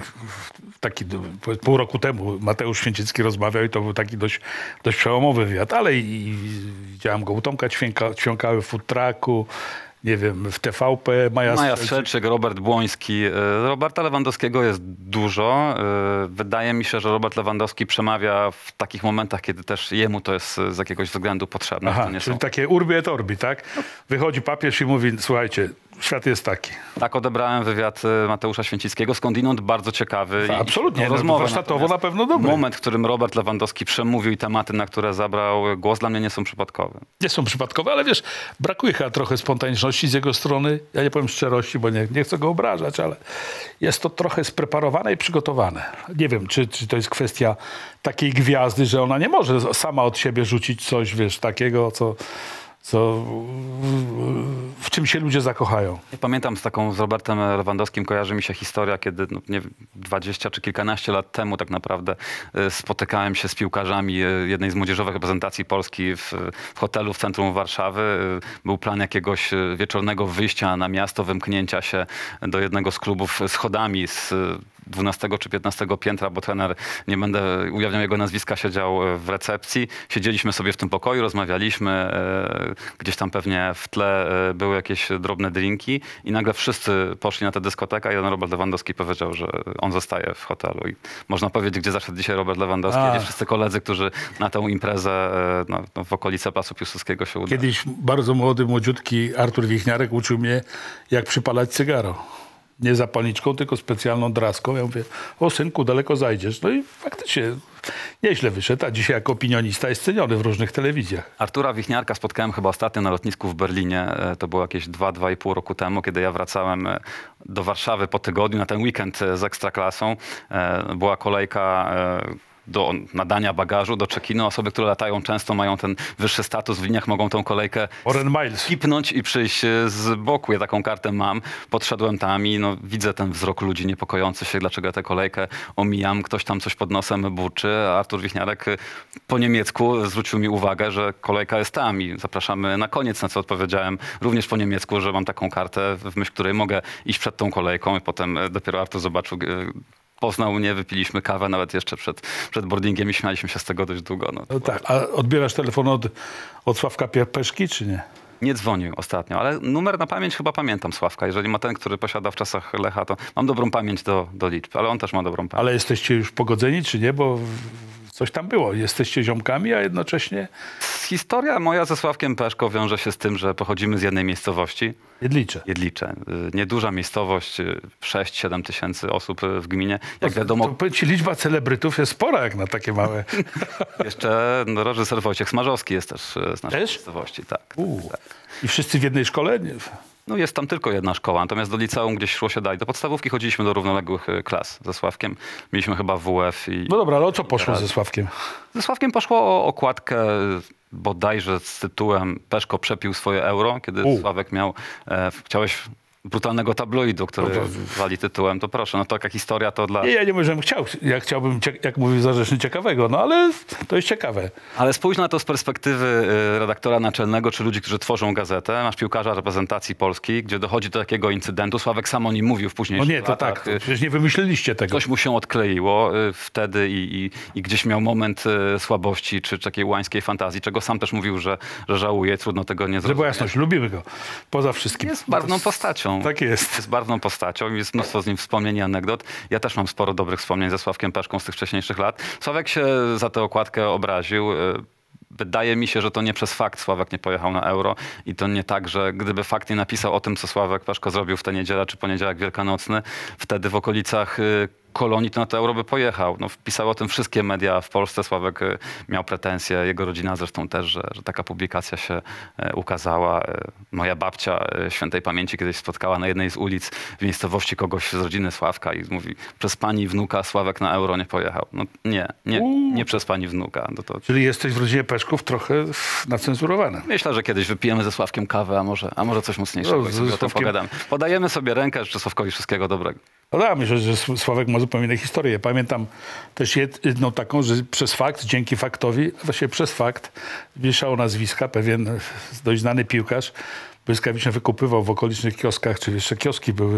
taki pół roku temu Mateusz Święcicki rozmawiał i to był taki dość przełomowy wywiad, ale i widziałem go u Tomka Ćwiąkały w Food Trucku, nie wiem, w TVP, Maja Strzelczyk, Robert Błoński. Roberta Lewandowskiego jest dużo. Wydaje mi się, że Robert Lewandowski przemawia w takich momentach, kiedy też jemu to jest z jakiegoś względu potrzebne. Aha, czyli takie urbi et orbi, tak? Wychodzi papież i mówi, słuchajcie, świat jest taki. Tak odebrałem wywiad Mateusza Święcickiego, skądinąd bardzo ciekawy. Absolutnie, warsztatowo na pewno dobry. Moment, w którym Robert Lewandowski przemówił i tematy, na które zabrał głos, dla mnie nie są przypadkowe. Nie są przypadkowe, ale wiesz, brakuje chyba trochę spontaniczności z jego strony. Ja nie powiem szczerości, bo nie chcę go obrażać, ale jest to trochę spreparowane i przygotowane. Nie wiem, czy to jest kwestia takiej gwiazdy, że ona nie może sama od siebie rzucić coś, wiesz, takiego, w czym się ludzie zakochają. Ja pamiętam z Robertem Lewandowskim kojarzy mi się historia, kiedy 20 czy kilkanaście lat temu tak naprawdę spotykałem się z piłkarzami jednej z młodzieżowych reprezentacji Polski w hotelu w centrum Warszawy. Był plan jakiegoś wieczornego wyjścia na miasto, wymknięcia się do jednego z klubów schodami z 12 czy 15 piętra, bo trener, nie będę ujawniał jego nazwiska, siedział w recepcji. Siedzieliśmy sobie w tym pokoju, rozmawialiśmy. Gdzieś tam pewnie w tle były jakieś drobne drinki i nagle wszyscy poszli na tę dyskotekę, a jeden Robert Lewandowski powiedział, że on zostaje w hotelu. I można powiedzieć, gdzie zaszedł dzisiaj Robert Lewandowski, gdzie wszyscy koledzy, którzy na tę imprezę w okolice Placu Piłsudskiego się udali. Kiedyś bardzo młodziutki Artur Wichniarek uczył mnie, jak przypalać cygaro. Nie zapalniczką, tylko specjalną draską. Ja mówię, o synku, daleko zajdziesz. No i faktycznie nieźle wyszedł, a dzisiaj jako opinionista jest ceniony w różnych telewizjach. Artura Wichniarka spotkałem chyba ostatnio na lotnisku w Berlinie. To było jakieś 2,5 roku temu, kiedy ja wracałem do Warszawy po tygodniu na ten weekend z Ekstraklasą. Była kolejka do nadania bagażu, do check-inu. Osoby, które latają często, mają ten wyższy status w liniach, mogą tą kolejkę skipnąć i przyjść z boku. Ja taką kartę mam. Podszedłem tam i widzę ten wzrok ludzi niepokojący się, dlaczego ja tę kolejkę omijam. Ktoś tam coś pod nosem burczy, a Artur Wichniarek po niemiecku zwrócił mi uwagę, że kolejka jest tam i zapraszamy na koniec, na co odpowiedziałem również po niemiecku, że mam taką kartę, w myśl której mogę iść przed tą kolejką i potem dopiero Artur zobaczył, poznał mnie, wypiliśmy kawę nawet jeszcze przed boardingiem i śmialiśmy się z tego dość długo. No tak, a odbierasz telefon od Sławka Peszki, czy nie? Nie dzwonił ostatnio, ale numer na pamięć chyba pamiętam Sławka. Jeżeli ma ten, który posiada w czasach Lecha, to mam dobrą pamięć do liczb, ale on też ma dobrą pamięć. Ale jesteście już pogodzeni, czy nie? Bo coś tam było. Jesteście ziomkami, a jednocześnie Historia moja ze Sławkiem Peszko wiąże się z tym, że pochodzimy z jednej miejscowości. jedlicze. Jedlicze. Nieduża miejscowość, 6-7 tysięcy osób w gminie. Jak To wiadomo, powiem ci, liczba celebrytów jest spora jak na takie małe. jeszcze reżyser Wojciech Smarzowski jest też z naszej Też? miejscowości. Tak. Tak. I wszyscy w jednej szkole? Nie. No jest tam tylko jedna szkoła, natomiast do liceum gdzieś szło się dalej. Do podstawówki chodziliśmy do równoległych klas ze Sławkiem. Mieliśmy chyba WF i... No dobra, ale o co poszło ze Sławkiem? Ze Sławkiem poszło o okładkę bodajże z tytułem Peszko przepił swoje euro, kiedy Sławek miał... chciałeś brutalnego tabloidu, który wali tytułem, to proszę, no to taka historia to dla... Nie, ja nie mówię, żebym chciał. Ja chciałbym, jak mówił Zarzeczny, ciekawego, no ale to jest ciekawe. Ale spójrz na to z perspektywy redaktora naczelnego, czy ludzi, którzy tworzą gazetę. Masz piłkarza reprezentacji Polski, gdzie dochodzi do takiego incydentu. Sławek sam o nim mówił w No późniejszych nie, to latach. tak, to przecież nie wymyśliliście tego. Coś mu się odkleiło wtedy i gdzieś miał moment słabości czy takiej łańskiej fantazji, czego sam też mówił, że żałuje. Trudno tego nie Żeby zrozumieć. była jasność, lubimy go. Poza wszystkim. Jest barwną postacią. Tak jest. Jest barwną postacią, jest mnóstwo z nim wspomnień i anegdot. Ja też mam sporo dobrych wspomnień ze Sławkiem Peszką z tych wcześniejszych lat. Sławek się za tę okładkę obraził. Wydaje mi się, że to nie przez fakt Sławek nie pojechał na Euro i to nie tak, że gdyby fakt nie napisał o tym, co Sławek Peszko zrobił w tę niedzielę czy poniedziałek wielkanocny, wtedy w okolicach Kolonii to na to Euro by pojechał. No, wpisały o tym wszystkie media w Polsce. Sławek miał pretensje, jego rodzina zresztą też, że taka publikacja się ukazała. Moja babcia świętej pamięci kiedyś spotkała na jednej z ulic w miejscowości kogoś z rodziny Sławka i mówi, przez pani wnuka Sławek na Euro nie pojechał. No nie przez pani wnuka. No to... Czyli jesteś w rodzinie Peszków trochę nacenzurowana. Myślę, że kiedyś wypijemy ze Sławkiem kawę, a może coś mocniejszego No, i sobie ze o tym Sławkiem- pogadamy. Podajemy sobie rękę, życzę Sławkowi wszystkiego dobrego. No da, myślę, że Sławek ma zupełnie inną historię. Pamiętam też jedną taką, że przez fakt, dzięki faktowi, właściwie przez fakt, wieszał nazwiska pewien dość znany piłkarz, błyskawicznie wykupywał w okolicznych kioskach, czy jeszcze kioski były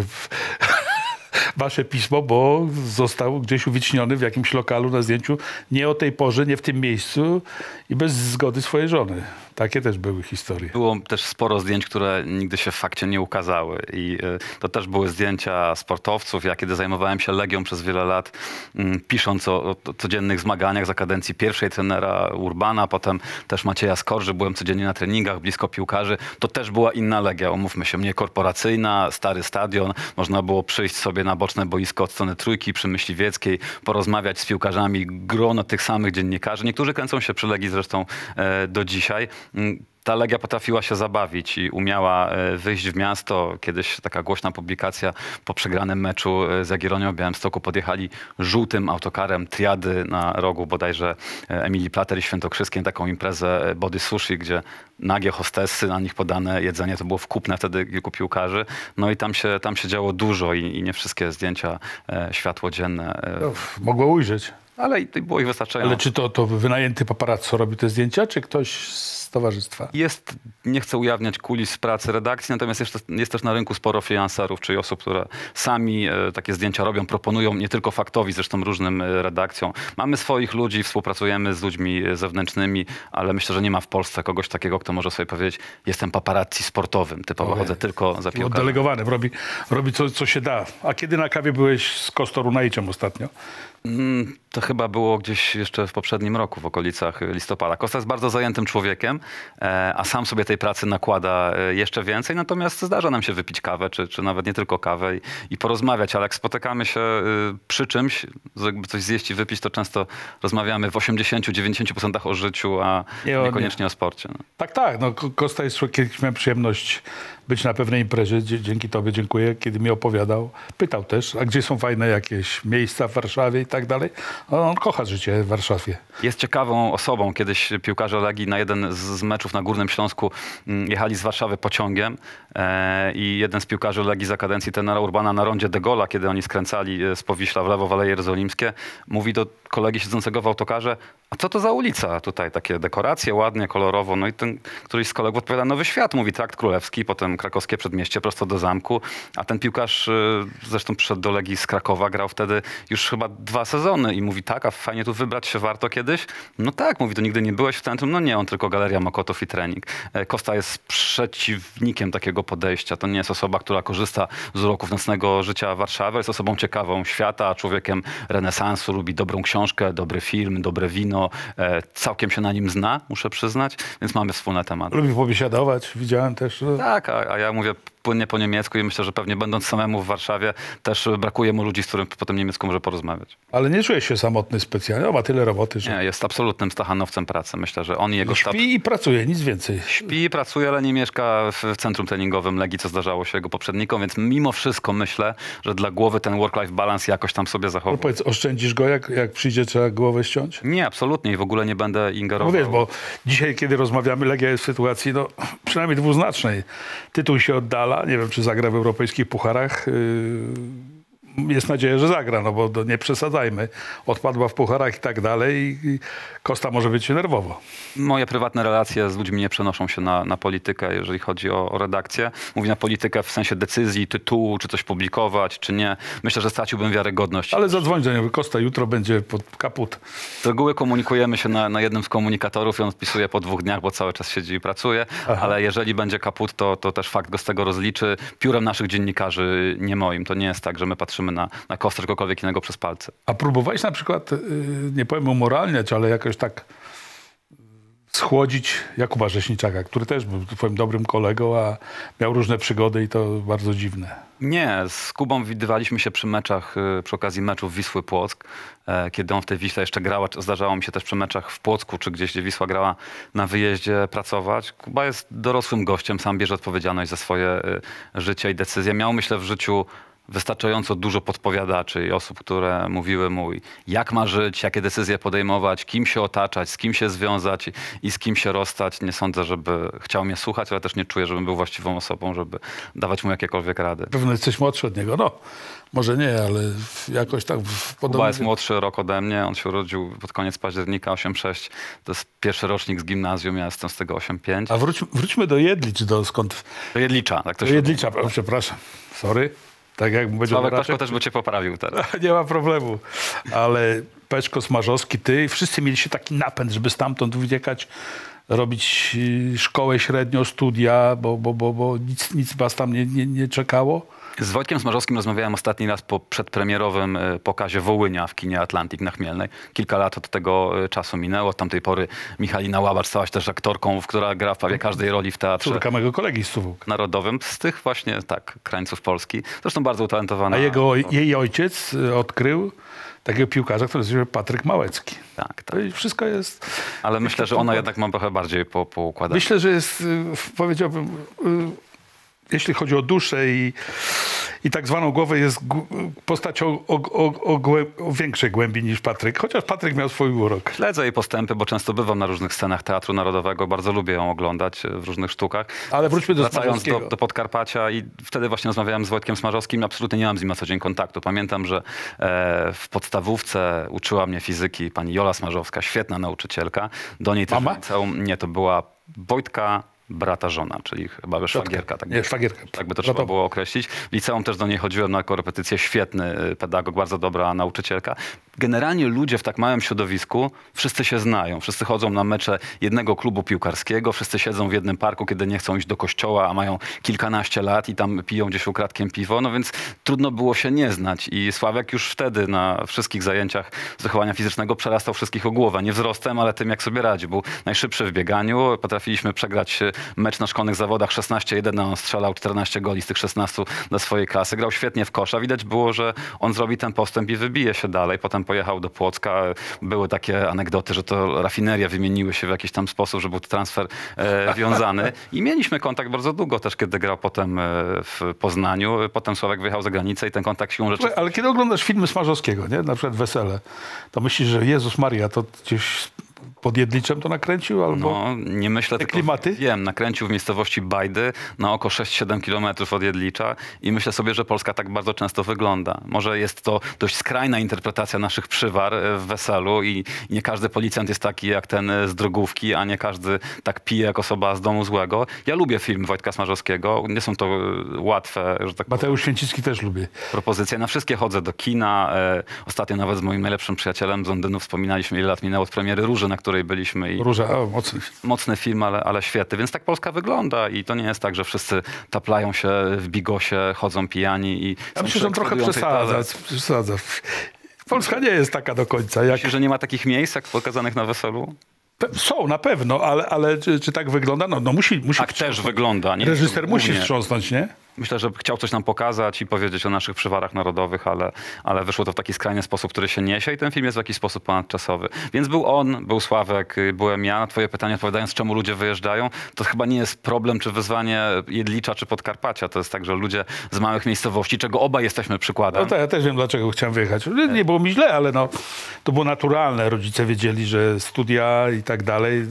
wasze pismo, bo został gdzieś uwieczniony w jakimś lokalu na zdjęciu nie o tej porze, nie w tym miejscu i bez zgody swojej żony. Takie też były historie. Było też sporo zdjęć, które nigdy się w fakcie nie ukazały i to też były zdjęcia sportowców. Ja kiedy zajmowałem się Legią przez wiele lat, pisząc o codziennych zmaganiach za kadencji pierwszej trenera Urbana, potem też Macieja Skorży, byłem codziennie na treningach blisko piłkarzy, to też była inna Legia, umówmy się, mniej korporacyjna, stary stadion, można było przyjść sobie na boczne boisko od strony Trójki przy Myśliwieckiej, porozmawiać z piłkarzami, grono tych samych dziennikarzy. Niektórzy kręcą się przy Legii zresztą do dzisiaj. Ta Legia potrafiła się zabawić i umiała wyjść w miasto. Kiedyś taka głośna publikacja po przegranym meczu z Jagiellonią w Białymstoku podjechali żółtym autokarem triady na rogu bodajże Emilii Plater i Świętokrzyskiem, taką imprezę Body Sushi, gdzie nagie hostessy, na nich podane jedzenie, to było wkupne wtedy kilku piłkarzy. No i tam się działo dużo i nie wszystkie zdjęcia światło dzienne. No, mogło ujrzeć. Ale i było ich wystarczająco. Ale czy to wynajęty paparazzo robi te zdjęcia, czy ktoś z towarzystwa? Nie chcę ujawniać kulis pracy redakcji, natomiast jest też na rynku sporo freelancerów, czyli osób, które sami takie zdjęcia robią, proponują nie tylko faktowi, zresztą różnym redakcjom. Mamy swoich ludzi, współpracujemy z ludźmi zewnętrznymi, ale myślę, że nie ma w Polsce kogoś takiego, kto może sobie powiedzieć, jestem paparazzi sportowym, typowo chodzę tylko za piłkarzem. Oddelegowany, robi co się da. A kiedy na kawie byłeś z Kostą Runajczem ostatnio? To chyba było gdzieś jeszcze w poprzednim roku, w okolicach listopada. Kosta jest bardzo zajętym człowiekiem, a sam sobie tej pracy nakłada jeszcze więcej, natomiast zdarza nam się wypić kawę, czy nawet nie tylko kawę i porozmawiać, ale jak spotykamy się przy czymś, jakby coś zjeść i wypić, to często rozmawiamy w 80-90% o życiu, a niekoniecznie o sporcie. No. Tak. No, Kosta jest człowiekiem, kiedyś miałem przyjemność być na pewnej imprezie, dzięki tobie dziękuję, kiedy mi opowiadał. Pytał też, a gdzie są fajne jakieś miejsca w Warszawie i tak dalej. On kocha życie w Warszawie. Jest ciekawą osobą. Kiedyś piłkarze Legii na jeden z meczów na Górnym Śląsku jechali z Warszawy pociągiem i jeden z piłkarzy Legii za kadencji trenera Urbana na rondzie de Gaulle'a, kiedy oni skręcali z Powiśla w lewo w Aleje Jerozolimskie, mówi do kolegi siedzącego w autokarze, a co to za ulica tutaj? Takie dekoracje, ładnie, kolorowo. No i ten któryś z kolegów odpowiada, Nowy Świat, mówi Trakt Królewski, potem tam krakowskie przedmieście, prosto do zamku, a ten piłkarz zresztą przyszedł do Legii z Krakowa, grał wtedy już chyba 2 sezony i mówi tak, a fajnie tu wybrać się warto kiedyś? No tak, mówi, to nigdy nie byłeś w centrum? No nie, on tylko Galeria Mokotów i trening. Kosta jest przeciwnikiem takiego podejścia. To nie jest osoba, która korzysta z uroków nocnego życia Warszawy, jest osobą ciekawą świata, człowiekiem renesansu, lubi dobrą książkę, dobry film, dobre wino, całkiem się na nim zna, muszę przyznać, więc mamy wspólne tematy. Lubi pobiesiadować, widziałem też. Tak, a ja mówię płynnie po niemiecku i myślę, że pewnie będąc samemu w Warszawie też brakuje mu ludzi, z którym po tym niemiecku może porozmawiać. Ale nie czujesz się samotny specjalnie, ma tyle roboty, że... Nie, jest absolutnym stachanowcem pracy. Myślę, że on i jego sztab... Śpi i pracuje, nic więcej. Śpi i pracuje, ale nie mieszka w centrum treningowym Legii, co zdarzało się jego poprzednikom, więc mimo wszystko myślę, że dla głowy ten work-life balance jakoś tam sobie No zachowuje. powiedz, oszczędzisz go, jak przyjdzie, trzeba głowę ściąć? Nie, absolutnie i w ogóle nie będę No ingerował. wiesz, bo dzisiaj, kiedy rozmawiamy, Legia jest w sytuacji, no, przynajmniej dwuznacznej. Tytuł się oddala, nie wiem, czy zagra w europejskich pucharach. Jest nadzieja, że zagra, no bo nie przesadzajmy. Odpadła w pucharach i tak dalej i Kosta może być nerwowo. Moje prywatne relacje z ludźmi nie przenoszą się na politykę, jeżeli chodzi o redakcję. Mówię na politykę w sensie decyzji, tytułu, czy coś publikować, czy nie. Myślę, że straciłbym wiarygodność. Ale zadzwoń do niego, Kosta jutro będzie pod kaput. Z reguły komunikujemy się na jednym z komunikatorów i on odpisuje po 2 dniach, bo cały czas siedzi i pracuje. Aha. Ale jeżeli będzie kaput, to też fakt go z tego rozliczy. Piórem naszych dziennikarzy, nie moim. To nie jest tak, że my patrzymy na Kostę czy kogokolwiek innego przez palce. A próbowałeś na przykład, nie powiem umoralniać, ale jakoś tak schłodzić Jakuba Rześniczaka, który też był twoim dobrym kolegą, a miał różne przygody i to bardzo dziwne. Nie, z Kubą widywaliśmy się przy meczach, przy okazji meczów Wisły Płock, kiedy on w tej Wiśle jeszcze grał. Zdarzało mi się też przy meczach w Płocku, czy gdzieś, gdzie Wisła grała na wyjeździe pracować. Kuba jest dorosłym gościem, sam bierze odpowiedzialność za swoje życie i decyzje. Miał, myślę, w życiu wystarczająco dużo podpowiadaczy i osób, które mówiły mu, jak ma żyć, jakie decyzje podejmować, kim się otaczać, z kim się związać i z kim się rozstać. Nie sądzę, żeby chciał mnie słuchać, ale też nie czuję, żebym był właściwą osobą, żeby dawać mu jakiekolwiek rady. Pewno jesteś młodszy od niego, no może nie, ale jakoś tak podobnie. Kuba jest młodszy rok ode mnie, on się urodził pod koniec października 8,6. To jest pierwszy rocznik z gimnazjum, ja jestem z tego 8,5. A wróćmy do Jedlicz, skąd... Do Jedlicza, tak to Do się Jedlicza, przepraszam, sorry. Tak jak będzie Sławek Raczek. Peszko też by cię poprawił teraz. Nie ma problemu. Ale Peszko, Smarzowski, ty, wszyscy mieliście taki napęd, żeby stamtąd uciekać, robić szkołę średnią, studia, bo nic was tam nie czekało. Z Wojtkiem Smarzowskim rozmawiałem ostatni raz po przedpremierowym pokazie Wołynia w kinie Atlantik na Chmielnej. Kilka lat od tego czasu minęło. Od tamtej pory Michalina Łabacz stała się też aktorką, która gra w prawie każdej roli w teatrze Córka mego kolegi z Suwałk. narodowym. Z tych właśnie, tak, krańców Polski. Zresztą bardzo utalentowana. A jej ojciec odkrył takiego piłkarza, który nazywa się Patryk Małecki. Tak, tak. To i wszystko jest... Ale myślę, że ona jednak ma trochę bardziej poukładane. Myślę, że jest, powiedziałbym, jeśli chodzi o duszę i tak zwaną głowę, jest postacią o większej głębi niż Patryk. Chociaż Patryk miał swój urok. Śledzę jej postępy, bo często bywam na różnych scenach Teatru Narodowego. Bardzo lubię ją oglądać w różnych sztukach. Ale wróćmy do Wracając Smarzowskiego. do Podkarpacia i wtedy właśnie rozmawiałem z Wojtkiem Smarzowskim. Absolutnie nie mam z nim na co dzień kontaktu. Pamiętam, że w podstawówce uczyła mnie fizyki pani Jola Smarzowska, świetna nauczycielka. Do niej też Mama? w liceum, nie, to była Wojtka brata żona, czyli chyba szwagierka. Tak, Nie, szwagierka. tak by to trzeba było określić. W liceum też do niej chodziłem na korepetycję. Świetny pedagog, bardzo dobra nauczycielka. Generalnie ludzie w tak małym środowisku wszyscy się znają. Wszyscy chodzą na mecze jednego klubu piłkarskiego, wszyscy siedzą w jednym parku, kiedy nie chcą iść do kościoła, a mają kilkanaście lat i tam piją gdzieś ukradkiem piwo. No więc trudno było się nie znać. I Sławek już wtedy na wszystkich zajęciach z wychowania fizycznego przerastał wszystkich o głowę. Nie wzrostem, ale tym, jak sobie radzi. Był najszybszy w bieganiu. Potrafiliśmy przegrać mecz na szkolnych zawodach 16-1, a on strzelał 14 goli z tych 16 dla swojej klasy. Grał świetnie w kosza. Widać było, że on zrobi ten postęp i wybije się dalej. Potem pojechał do Płocka. Były takie anegdoty, że to rafineria wymieniły się w jakiś tam sposób, że był to transfer wiązany. I mieliśmy kontakt bardzo długo też, kiedy grał potem w Poznaniu. Potem Sławek wyjechał za granicę i ten kontakt siłą rzeczy... Ale kiedy oglądasz filmy Smarzowskiego, nie? Na przykład Wesele, to myślisz, że Jezus Maria, to gdzieś pod Jedliczem to nakręcił? Albo No, nie myślę, tylko klimaty? wiem, nakręcił w miejscowości Bajdy na oko 6-7 kilometrów od Jedlicza i myślę sobie, że Polska tak bardzo często wygląda. Może jest to dość skrajna interpretacja naszych przywar w weselu i nie każdy policjant jest taki jak ten z drogówki, a nie każdy tak pije jak osoba z domu złego. Ja lubię film Wojtka Smarzowskiego. Nie są to łatwe, że tak Mateusz Święcicki też lubię. propozycje. Na wszystkie chodzę do kina. Ostatnio nawet z moim najlepszym przyjacielem z Londynu wspominaliśmy, ile lat minęło od premiery Róży, na której byliśmy. I Róża, mocny. mocny film, ale świetny. Więc tak Polska wygląda i to nie jest tak, że wszyscy taplają się w bigosie, chodzą pijani i Ja myślę, że on trochę przesadza. Polska nie jest taka do końca. Myślisz, że nie ma takich miejsc, jak pokazanych na weselu? Są na pewno, ale czy tak wygląda? No musi Tak też wygląda. Nie reżyser musi głównie. wstrząsnąć, nie? Myślę, że chciał coś nam pokazać i powiedzieć o naszych przywarach narodowych, ale wyszło to w taki skrajny sposób, który się niesie i ten film jest w jakiś sposób ponadczasowy. Więc był on, był Sławek, byłem ja. Na twoje pytanie odpowiadając, czemu ludzie wyjeżdżają, to chyba nie jest problem czy wyzwanie Jedlicza czy Podkarpacia. To jest tak, że ludzie z małych miejscowości, czego obaj jesteśmy przykładem. No to ja też wiem, dlaczego chciałem wyjechać. Nie było mi źle, ale no, to było naturalne. Rodzice wiedzieli, że studia i tak dalej.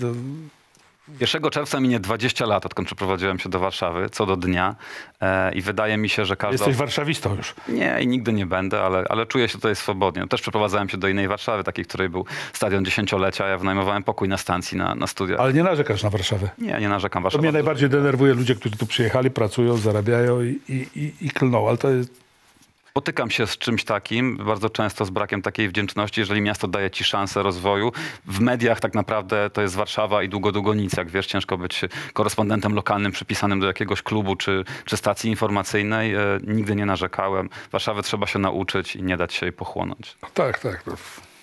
1 czerwca minie 20 lat, odkąd przeprowadziłem się do Warszawy, co do dnia. I wydaje mi się, że każda... Jesteś warszawistą już. Nie, i nigdy nie będę, ale czuję się tutaj swobodnie. No, też przeprowadzałem się do innej Warszawy, takiej, w której był stadion 10-lecia. Ja wynajmowałem pokój na stacji, na studiach. Ale nie narzekasz na Warszawę. Nie narzekam. To Warszawa mnie najbardziej denerwuje ludzie, którzy tu przyjechali, pracują, zarabiają i klną. Ale to jest... Spotykam się z czymś takim, bardzo często z brakiem takiej wdzięczności, jeżeli miasto daje ci szansę rozwoju. W mediach tak naprawdę to jest Warszawa i długo nic. Jak wiesz, ciężko być korespondentem lokalnym przypisanym do jakiegoś klubu czy stacji informacyjnej. Nigdy nie narzekałem. Warszawy trzeba się nauczyć i nie dać się jej pochłonąć. Tak. No.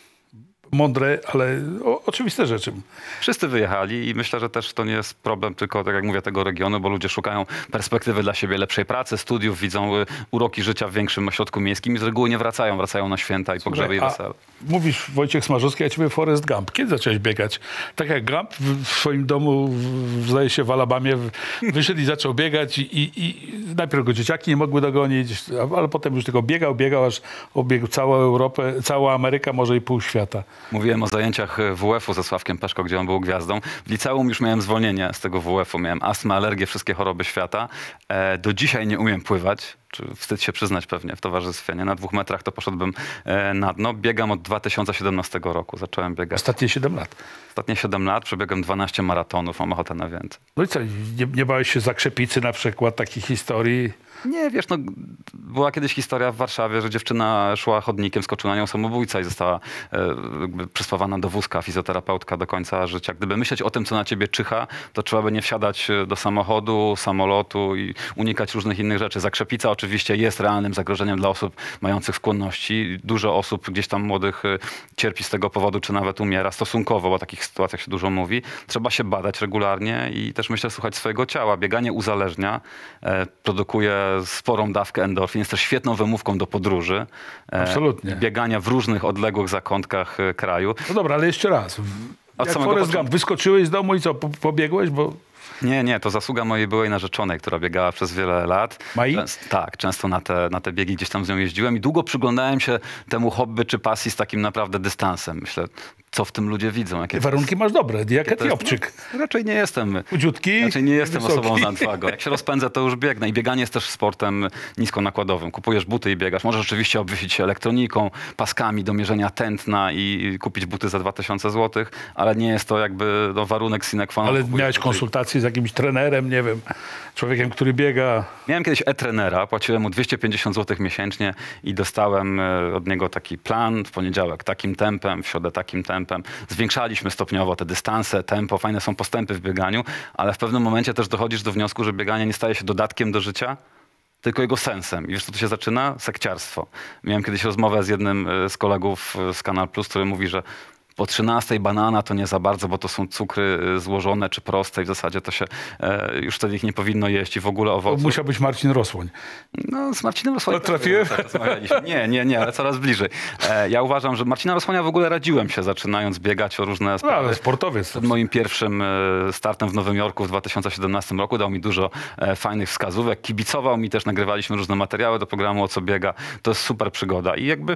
Mądre, ale oczywiste rzeczy. Wszyscy wyjechali i myślę, że też to nie jest problem tylko, tak jak mówię, tego regionu, bo ludzie szukają perspektywy dla siebie, lepszej pracy, studiów, widzą uroki życia w większym ośrodku miejskim i z reguły nie wracają na święta i pogrzeby i wesele. Mówisz Wojciech Smarzowski, a ciebie Forrest Gump. Kiedy zacząłeś biegać? Tak jak Gump w swoim domu, zdaje się w Alabamie, wyszedł i zaczął biegać i najpierw go dzieciaki nie mogły dogonić, ale potem już tylko biegał, aż obiegł całą Europę, cała Ameryka, może i pół świata. Mówiłem o zajęciach WF-u ze Sławkiem Peszko, gdzie on był gwiazdą. W liceum już miałem zwolnienie z tego WF-u. Miałem astmę, alergię, wszystkie choroby świata. Do dzisiaj nie umiem pływać. Czy wstyd się przyznać pewnie w towarzystwie. Nie? Na 2 metrach to poszedłbym na dno. Biegam od 2017 roku. Zacząłem biegać. Ostatnie 7 lat. Ostatnie 7 lat. Przebiegłem 12 maratonów. Mam ochotę na więcej. No i co, nie bałeś się zakrzepicy na przykład takich historii? Nie, wiesz, no, była kiedyś historia w Warszawie, że dziewczyna szła chodnikiem, skoczył na nią samobójca i została przyspawana do wózka, fizjoterapeutka do końca życia. Gdyby myśleć o tym, co na ciebie czyha, to trzeba by nie wsiadać do samochodu, samolotu i unikać różnych innych rzeczy. Zakrzepica oczywiście jest realnym zagrożeniem dla osób mających skłonności. Dużo osób gdzieś tam młodych cierpi z tego powodu, czy nawet umiera stosunkowo, bo o takich sytuacjach się dużo mówi. Trzeba się badać regularnie i też myślę słuchać swojego ciała. Bieganie uzależnia, produkuje sporą dawkę endorfin. Jest też świetną wymówką do podróży. Absolutnie. Biegania w różnych odległych zakątkach kraju. No dobra, ale jeszcze raz. Od Jak samego Forrest Gump, wyskoczyłeś z domu i co, pobiegłeś? Bo... Nie, to zasługa mojej byłej narzeczonej, która biegała przez wiele lat. Mai? Tak, często na te biegi gdzieś tam z nią jeździłem i długo przyglądałem się temu hobby czy pasji z takim naprawdę dystansem. Myślę, co w tym ludzie widzą. Warunki masz dobre, jak Etiopczyk. No, raczej nie jestem. Chudziutki, Raczej nie jestem wysoki. osobą z nadwagą. Jak się rozpędzę, to już biegnę. I bieganie jest też sportem niskonakładowym. Kupujesz buty i biegasz. Możesz oczywiście obwiesić się elektroniką, paskami do mierzenia tętna i kupić buty za 2000 zł, ale nie jest to jakby warunek sine qua non. Ale miałeś konsultacje z jakimś trenerem, nie wiem, człowiekiem, który biega. Miałem kiedyś e-trenera, płaciłem mu 250 zł miesięcznie i dostałem od niego taki plan w poniedziałek takim tempem, w środę takim tempem. Zwiększaliśmy stopniowo te dystanse, tempo, fajne są postępy w bieganiu, ale w pewnym momencie też dochodzisz do wniosku, że bieganie nie staje się dodatkiem do życia, tylko jego sensem. I wiesz, co tu się zaczyna? Sekciarstwo. Miałem kiedyś rozmowę z jednym z kolegów z Kanal Plus, który mówi, że po 13 banana to nie za bardzo, bo to są cukry złożone czy proste i w zasadzie to się już wtedy ich nie powinno jeść i w ogóle owoców. Musiał być Marcin Rosłoń. No z Marcinem Rosłoniem trafiłem? tak rozmawialiśmy. Nie, ale coraz bliżej. Ja uważam, że Marcina Rosłonia w ogóle radziłem się zaczynając biegać o różne sprawy. No, ale sportowiec. Przed moim pierwszym startem w Nowym Jorku w 2017 roku dał mi dużo fajnych wskazówek. Kibicował mi też, nagrywaliśmy różne materiały do programu O co biega. To jest super przygoda i jakby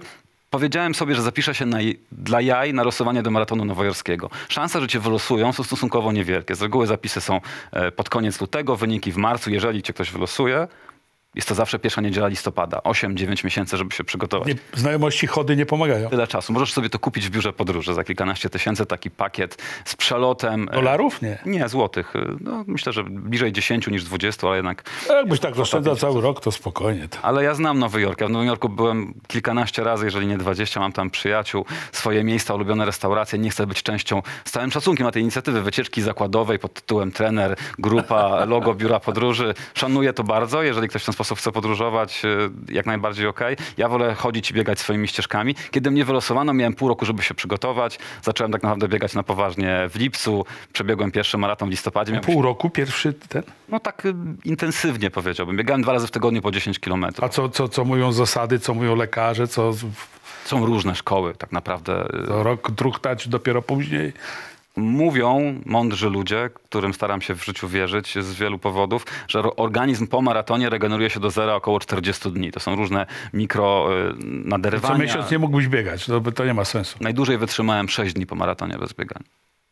Powiedziałem sobie, że zapiszę się dla jaj na losowanie do maratonu nowojorskiego. Szanse, że cię wylosują, są stosunkowo niewielkie. Z reguły zapisy są pod koniec lutego, wyniki w marcu. Jeżeli cię ktoś wylosuje, jest to zawsze pierwsza niedziela listopada. 8-9 miesięcy, żeby się przygotować. Znajomości chody nie pomagają. Tyle czasu. Możesz sobie to kupić w biurze podróży za kilkanaście tysięcy, taki pakiet z przelotem. Dolarów? Nie. Nie, złotych. No, myślę, że bliżej 10 niż 20, ale jednak... Jakbyś tak oszczędzał cały rok, to spokojnie. Ale ja znam Nowy Jork. Ja w Nowym Jorku byłem kilkanaście razy, jeżeli nie 20. Mam tam przyjaciół, swoje miejsca, ulubione restauracje. Nie chcę być częścią, z całym szacunkiem na tej inicjatywy wycieczki zakładowej pod tytułem trener, grupa, logo biura podróży. Szanuję to bardzo. Jeżeli ktoś w ten sposób chce podróżować, jak najbardziej okej. Ja wolę chodzić i biegać swoimi ścieżkami. Kiedy mnie wylosowano, miałem pół roku, żeby się przygotować. Zacząłem tak naprawdę biegać na poważnie w lipcu. Przebiegłem pierwszy maraton w listopadzie. Pół roku pierwszy ten? No tak intensywnie powiedziałbym. Biegałem 2 razy w tygodniu po 10 kilometrów. A co mówią zasady, co mówią lekarze, co... Są różne szkoły tak naprawdę. Rok druchtać dopiero później. Mówią mądrzy ludzie, którym staram się w życiu wierzyć z wielu powodów, że organizm po maratonie regeneruje się do zera około 40 dni. To są różne mikro naderywania. Co miesiąc nie mógłbyś biegać, to nie ma sensu. Najdłużej wytrzymałem 6 dni po maratonie bez biegania.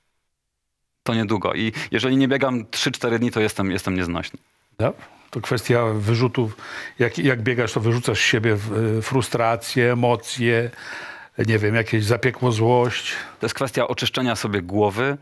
To niedługo. I jeżeli nie biegam 3-4 dni, to jestem nieznośny. Ja? To kwestia wyrzutów. Jak biegasz, to wyrzucasz z siebie frustrację, emocje, nie wiem, jakieś zapiekło złość. To jest kwestia oczyszczenia sobie głowy,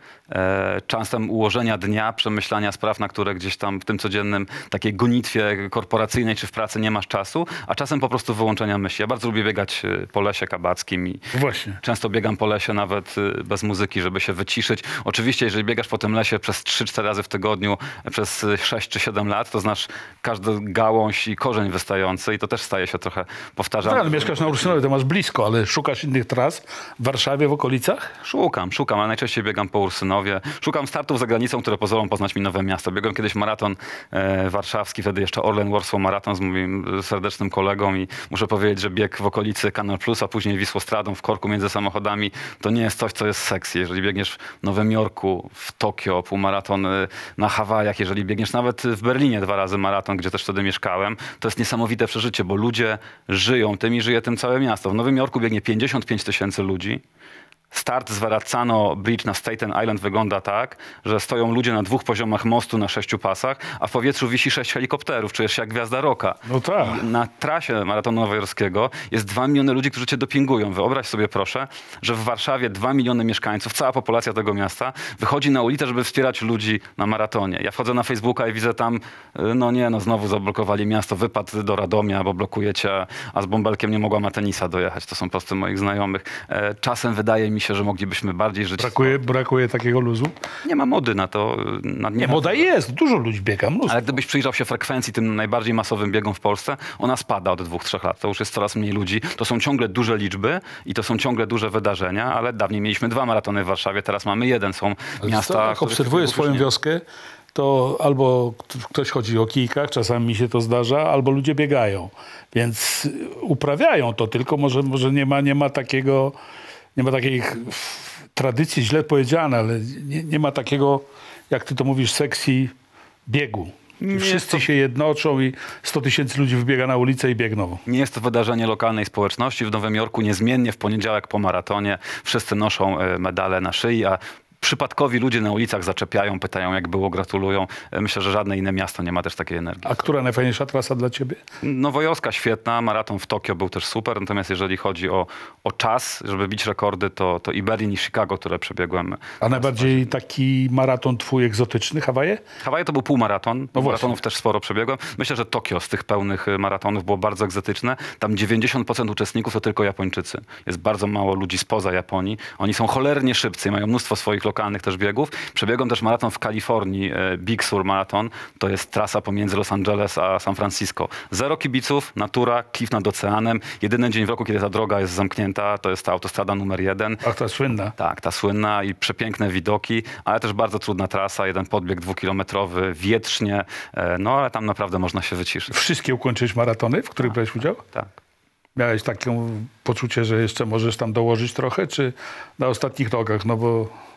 czasem ułożenia dnia, przemyślania spraw, na które gdzieś tam w tym codziennym takiej gonitwie korporacyjnej czy w pracy nie masz czasu, a czasem po prostu wyłączenia myśli. Ja bardzo lubię biegać po lesie kabackim i Właśnie. często biegam po lesie nawet bez muzyki, żeby się wyciszyć. Oczywiście, jeżeli biegasz po tym lesie przez 3-4 razy w tygodniu przez 6 czy 7 lat, to znasz każdą gałąź i korzeń wystający i to też staje się trochę powtarzalne. Tak, ale mieszkasz na Ursynowie, to masz blisko, ale szukasz innych tras w Warszawie, w okolicach? Szukam, ale najczęściej biegam po Ursynowie. Szukam startów za granicą, które pozwolą poznać mi nowe miasto. Biegłem kiedyś maraton warszawski, wtedy jeszcze Orlen Warsaw Maraton z moim serdecznym kolegą i muszę powiedzieć, że bieg w okolicy Canal Plus, a później Wisłostradą, w korku między samochodami, to nie jest coś, co jest sexy. Jeżeli biegniesz w Nowym Jorku, w Tokio, półmaraton na Hawajach, jeżeli biegniesz nawet w Berlinie 2 razy maraton, gdzie też wtedy mieszkałem, to jest niesamowite przeżycie, bo ludzie żyją tym i żyje tym całe miasto. W Nowym Jorku biegnie 55 000 ludzi. Start z Verrazzano Bridge na Staten Island wygląda tak, że stoją ludzie na 2 poziomach mostu na 6 pasach, a w powietrzu wisi 6 helikopterów. Czujesz się jak gwiazda rocka. No tak. Na trasie maratonu nowojorskiego jest 2 miliony ludzi, którzy cię dopingują. Wyobraź sobie proszę, że w Warszawie 2 miliony mieszkańców, cała populacja tego miasta wychodzi na ulicę, żeby wspierać ludzi na maratonie. Ja wchodzę na Facebooka i widzę tam, znowu zablokowali miasto, wypad do Radomia, bo blokujecie, a z bąbelkiem nie mogła Matenisa dojechać. To są posty moich znajomych. Czasem wydaje mi się, że moglibyśmy bardziej żyć... Brakuje takiego luzu? Nie ma mody na to. Moda jest, dużo ludzi biega, mnóstwo. Ale gdybyś przyjrzał się frekwencji tym najbardziej masowym biegom w Polsce, ona spada od 2-3 lat. To już jest coraz mniej ludzi. To są ciągle duże liczby i to są ciągle duże wydarzenia, ale dawniej mieliśmy 2 maratony w Warszawie, teraz mamy 1. Są miasta... Jak obserwuję swoją wioskę, to albo ktoś chodzi o kijkach, czasami mi się to zdarza, albo ludzie biegają. Więc uprawiają to, tylko może nie ma takiego... Nie ma takiej tradycji, źle powiedziane, ale nie ma takiego, jak ty to mówisz, sexy biegu. Wszyscy się jednoczą i 100 000 ludzi wybiega na ulicę i biegną. Nie jest to wydarzenie lokalnej społeczności. W Nowym Jorku niezmiennie w poniedziałek po maratonie wszyscy noszą medale na szyi, a przypadkowi ludzie na ulicach zaczepiają, pytają jak było, gratulują. Myślę, że żadne inne miasto nie ma też takiej energii. A która najfajniejsza trasa dla ciebie? Nowojorska świetna, maraton w Tokio był też super, natomiast jeżeli chodzi o czas, żeby bić rekordy, to i Berlin i Chicago, które przebiegłem. A najbardziej taki maraton twój egzotyczny, Hawaje? Hawaje to był półmaraton, No maratonów też sporo przebiegłem. Myślę, że Tokio z tych pełnych maratonów było bardzo egzotyczne. Tam 90% uczestników to tylko Japończycy. Jest bardzo mało ludzi spoza Japonii. Oni są cholernie szybcy i mają mnóstwo swoich lokalnych też biegów. Przebiegłem też maraton w Kalifornii, Big Sur Marathon. To jest trasa pomiędzy Los Angeles a San Francisco. 0 kibiców, natura, klif nad oceanem. Jedyny dzień w roku, kiedy ta droga jest zamknięta, to jest ta autostrada numer 1. Ach, ta słynna. Tak, ta słynna i przepiękne widoki, ale też bardzo trudna trasa. Jeden podbieg 2-kilometrowy, wietrznie, ale tam naprawdę można się wyciszyć. Wszystkie ukończyłeś maratony, w których brałeś udział? Tak. Miałeś takie poczucie, że jeszcze możesz tam dołożyć trochę, czy na ostatnich nogach? No bo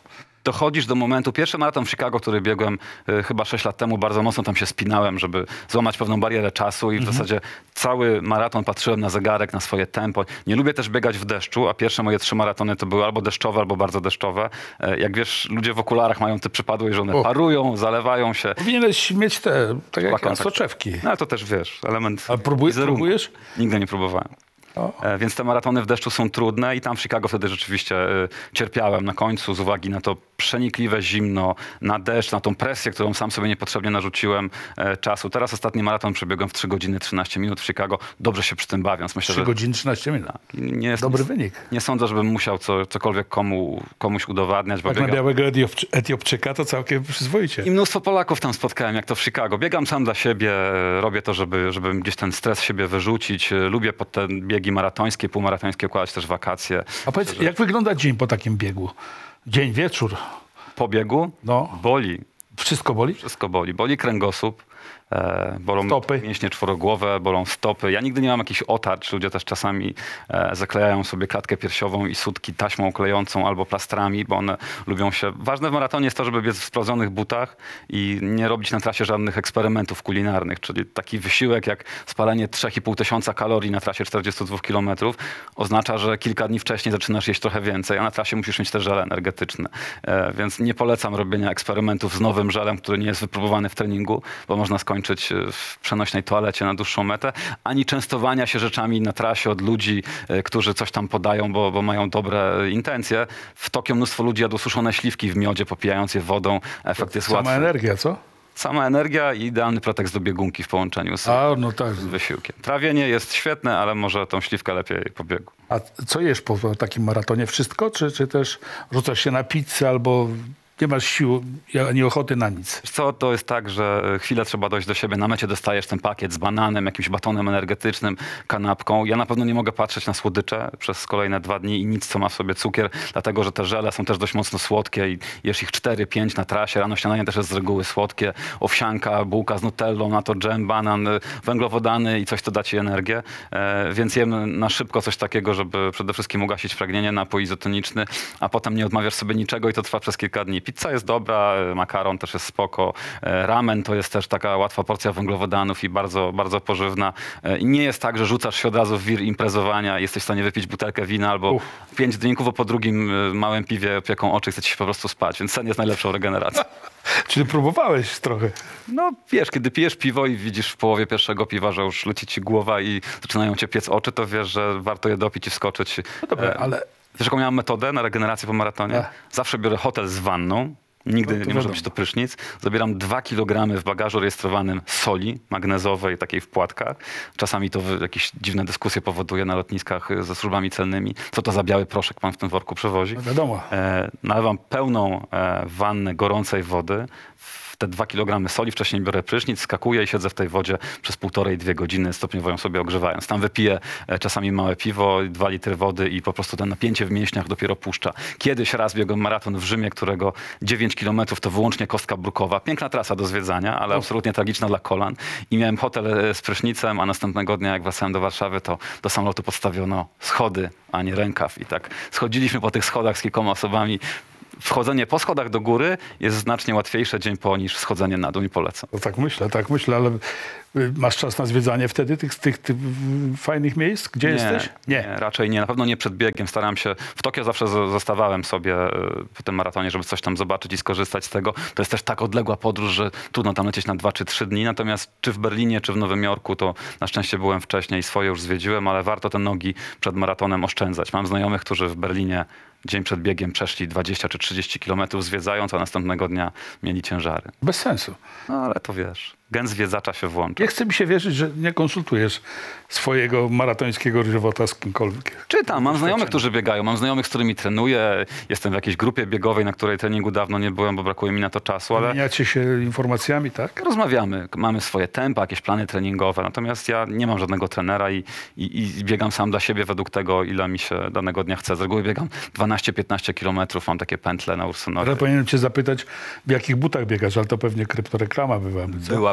dochodzisz do momentu, pierwszy maraton w Chicago, który biegłem chyba 6 lat temu, bardzo mocno tam się spinałem, żeby złamać pewną barierę czasu i w zasadzie cały maraton patrzyłem na zegarek, na swoje tempo. Nie lubię też biegać w deszczu, a pierwsze moje 3 maratony to były albo deszczowe, albo bardzo deszczowe. Jak wiesz, ludzie w okularach mają te przypadłe, że one parują, zalewają się. Powinieneś mieć te, tak jak ja, soczewki. No ale to też wiesz, element A próbujesz? Nigdy nie próbowałem. Więc te maratony w deszczu są trudne i tam w Chicago wtedy rzeczywiście cierpiałem na końcu z uwagi na to przenikliwe zimno, na deszcz, na tą presję, którą sam sobie niepotrzebnie narzuciłem czasu. Teraz ostatni maraton przebiegłem w 3 godziny 13 minut w Chicago. Dobrze się przy tym bawiąc. Myślę, 3 godziny 13 minut. Dobry wynik. Nie sądzę, żebym musiał cokolwiek komuś udowadniać. Jak na białego Etiopczyka to całkiem przyzwoicie. I mnóstwo Polaków tam spotkałem, jak to w Chicago. Biegam sam dla siebie, robię to, żeby gdzieś ten stres z siebie wyrzucić. Lubię pod te biegi maratońskie, półmaratońskie układać też wakacje. A powiedz, jak wygląda dzień po takim biegu? Dzień, wieczór? Po biegu? No. Boli. Wszystko boli? Wszystko boli. Boli kręgosłup. Bolą stopy. Mięśnie czworogłowe, bolą stopy. Ja nigdy nie mam jakichś otarć. Ludzie też czasami zaklejają sobie klatkę piersiową i sutki taśmą klejącą albo plastrami, bo one lubią się... Ważne w maratonie jest to, żeby biec w sprawdzonych butach i nie robić na trasie żadnych eksperymentów kulinarnych, czyli taki wysiłek jak spalenie 3500 kalorii na trasie 42 km oznacza, że kilka dni wcześniej zaczynasz jeść trochę więcej, a na trasie musisz mieć te żele energetyczne. Więc nie polecam robienia eksperymentów z nowym żelem, który nie jest wypróbowany w treningu, bo można skończyć w przenośnej toalecie na dłuższą metę, ani częstowania się rzeczami na trasie od ludzi, którzy coś tam podają, bo mają dobre intencje. W Tokio mnóstwo ludzi jadło suszone śliwki w miodzie, popijając je wodą. Efekt jest łatwy. Sama energia, co? Sama energia i idealny pretekst do biegunki w połączeniu z wysiłkiem. Trawienie jest świetne, ale może tą śliwkę lepiej po biegu. A co jesz po takim maratonie? Wszystko? Czy też rzucasz się na pizzę albo... Nie masz sił ani ochoty na nic. Wiesz co, to jest tak, że chwilę trzeba dojść do siebie. Na mecie dostajesz ten pakiet z bananem, jakimś batonem energetycznym, kanapką. Ja na pewno nie mogę patrzeć na słodycze przez kolejne 2 dni i nic, co ma w sobie cukier, dlatego że te żele są też dość mocno słodkie i jesz ich 4-5 na trasie. Rano śniadanie też jest z reguły słodkie. Owsianka, bułka z nutellą, na to dżem, banan, węglowodany i coś, co da ci energię. Więc jem na szybko coś takiego, żeby przede wszystkim ugasić pragnienie, napój izotoniczny, a potem nie odmawiasz sobie niczego i to trwa przez kilka dni. Pizza jest dobra, makaron też jest spoko. Ramen to jest też taka łatwa porcja węglowodanów i bardzo, bardzo pożywna. I nie jest tak, że rzucasz się od razu w wir imprezowania i jesteś w stanie wypić butelkę wina albo 5 drinków, bo po drugim małym piwie opieką oczy chce ci się po prostu spać. Więc sen jest najlepszą regeneracją. Czyli próbowałeś trochę? No wiesz, kiedy pijesz piwo i widzisz w połowie pierwszego piwa, że już leci ci głowa i zaczynają cię piec oczy, to wiesz, że warto je dopić i wskoczyć. No dobra, ale... Wiesz, jaką miałem metodę na regenerację po maratonie? Zawsze biorę hotel z wanną. Nigdy nie może być to prysznic. Zabieram 2 kg w bagażu rejestrowanym soli magnezowej, takiej w płatkach. Czasami to jakieś dziwne dyskusje powoduje na lotniskach ze służbami celnymi. Co to za biały proszek pan w tym worku przewozi? No wiadomo. Nalewam pełną wannę gorącej wody. Te 2 kg soli, wcześniej biorę prysznic, skakuję i siedzę w tej wodzie przez 1,5-2 godziny, stopniowo ją sobie ogrzewając. Tam wypiję czasami małe piwo, 2 litry wody i po prostu to napięcie w mięśniach dopiero puszcza. Kiedyś raz biegłem maraton w Rzymie, którego 9 km to wyłącznie kostka brukowa. Piękna trasa do zwiedzania, ale absolutnie tragiczna dla kolan. I miałem hotel z prysznicem, a następnego dnia, jak wracałem do Warszawy, to do samolotu podstawiono schody, a nie rękaw. I tak schodziliśmy po tych schodach z kilkoma osobami. Wchodzenie po schodach do góry jest znacznie łatwiejsze dzień po niż schodzenie na dół i polecam. No tak myślę, ale masz czas na zwiedzanie wtedy tych fajnych miejsc, gdzie jesteś? Nie, raczej nie. Na pewno nie przed biegiem. Staram się... W Tokio zawsze zostawałem sobie po tym maratonie, żeby coś tam zobaczyć i skorzystać z tego. To jest też tak odległa podróż, że trudno tam lecieć na 2 czy 3 dni. Natomiast czy w Berlinie, czy w Nowym Jorku, to na szczęście byłem wcześniej i swoje już zwiedziłem, ale warto te nogi przed maratonem oszczędzać. Mam znajomych, którzy w Berlinie dzień przed biegiem przeszli 20 czy 30 kilometrów zwiedzając, a następnego dnia mieli ciężary. Bez sensu. No ale to wiesz, gen zwiedzacza się włącza. Nie chce mi się wierzyć, że nie konsultujesz swojego maratońskiego żywota z kimkolwiek. Czytam, mam znajomych, którzy biegają, mam znajomych, z którymi trenuję, jestem w jakiejś grupie biegowej, na której treningu dawno nie byłem, bo brakuje mi na to czasu, ale... Wymieniacie się informacjami, tak? Rozmawiamy, mamy swoje tempa, jakieś plany treningowe, natomiast ja nie mam żadnego trenera i biegam sam dla siebie według tego, ile mi się danego dnia chce. Z reguły biegam 12-15 kilometrów, mam takie pętle na Ursynowie. Ale powinienem cię zapytać, w jakich butach biegasz, ale to pewnie kryptoreklama była.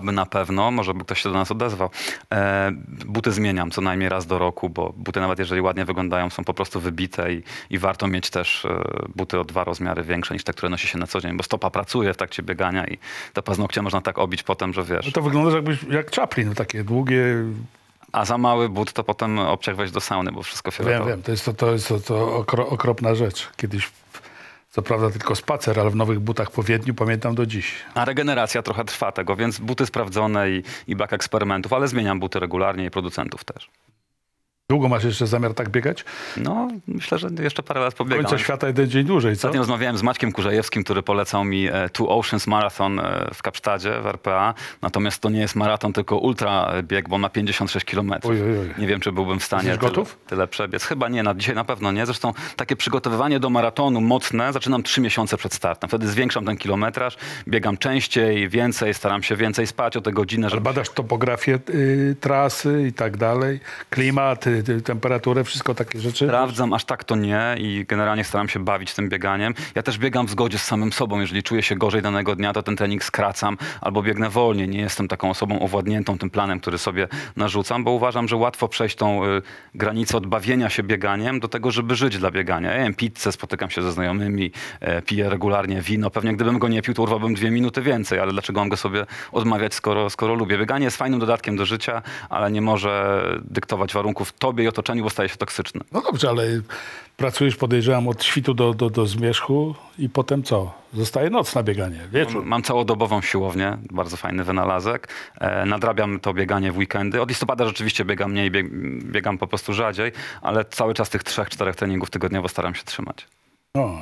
słaby na pewno, może by ktoś się do nas odezwał. Buty zmieniam co najmniej raz do roku, bo buty nawet jeżeli ładnie wyglądają, są po prostu wybite i warto mieć też buty o 2 rozmiary większe niż te, które nosi się na co dzień, bo stopa pracuje w trakcie biegania i te paznokcie można tak obić potem, że wiesz. No to wygląda jak Chaplin, takie długie. A za mały but to potem obciach wejść do sauny, bo wszystko fioletowe. Wiem, to jest okropna rzecz. Kiedyś, co prawda tylko spacer, ale w nowych butach po Wiedniu pamiętam do dziś. A regeneracja trochę trwa tego, więc buty sprawdzone i brak eksperymentów, ale zmieniam buty regularnie i producentów też. Długo masz jeszcze zamiar tak biegać? No, myślę, że jeszcze parę lat pobiegam. Końca świata jeden dzień dłużej, co? Ostatnio rozmawiałem z Maćkiem Kurzajewskim, który polecał mi Two Oceans Marathon w Kapsztadzie, w RPA. Natomiast to nie jest maraton, tylko ultra bieg, bo on ma 56 km. Oj. Nie wiem, czy byłbym w stanie tyle przebiec. Chyba nie, dzisiaj na pewno nie. Zresztą takie przygotowywanie do maratonu mocne zaczynam 3 miesiące przed startem. Wtedy zwiększam ten kilometraż, biegam częściej, więcej, staram się więcej spać o tę godzinę. Ale badasz topografię trasy i tak dalej, klimat, temperaturę, wszystko takie rzeczy? Sprawdzam, aż tak to nie i generalnie staram się bawić tym bieganiem. Ja też biegam w zgodzie z samym sobą. Jeżeli czuję się gorzej danego dnia, to ten trening skracam albo biegnę wolniej. Nie jestem taką osobą owładniętą tym planem, który sobie narzucam, bo uważam, że łatwo przejść tą granicę od bawienia się bieganiem do tego, żeby żyć dla biegania. Ja jem pizzę, spotykam się ze znajomymi, piję regularnie wino. Pewnie gdybym go nie pił, to urwałbym 2 minuty więcej, ale dlaczego mam go sobie odmawiać, skoro lubię? Bieganie jest fajnym dodatkiem do życia, ale nie może dyktować warunków tobie i otoczeniu, bo staje się toksyczny. No dobrze, ale pracujesz, podejrzewam, od świtu do zmierzchu i potem co? Zostaje noc na bieganie, wieczór. Mam całodobową siłownię, bardzo fajny wynalazek. Nadrabiam to bieganie w weekendy. Od listopada rzeczywiście biegam mniej, biegam po prostu rzadziej, ale cały czas tych 3-4 treningów tygodniowo staram się trzymać. No,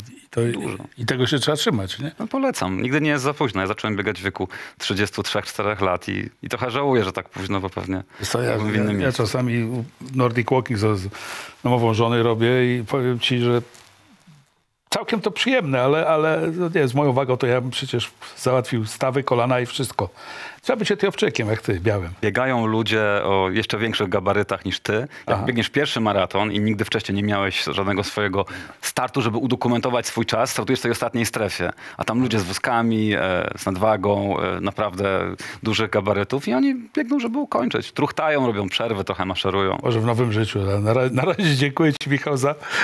i tego się trzeba trzymać, nie? No polecam. Nigdy nie jest za późno. Ja zacząłem biegać w wieku 33-4 lat i trochę żałuję, że tak późno, bo pewnie w innym ja miejscu. czasami Nordic Walking z namową żony robię i powiem ci, że całkiem to przyjemne, ale no nie, z moją wagą to ja bym przecież załatwił stawy, kolana i wszystko. Trzeba być etiopczykiem, jak ty, białym. Biegają ludzie o jeszcze większych gabarytach niż ty. Jak biegniesz pierwszy maraton i nigdy wcześniej nie miałeś żadnego swojego startu, żeby udokumentować swój czas, startujesz w tej ostatniej strefie. A tam ludzie z wózkami, z nadwagą, naprawdę dużych gabarytów i oni biegną, żeby ukończyć. Truchtają, robią przerwy, trochę maszerują. Może w nowym życiu. Na razie dziękuję ci, Michał,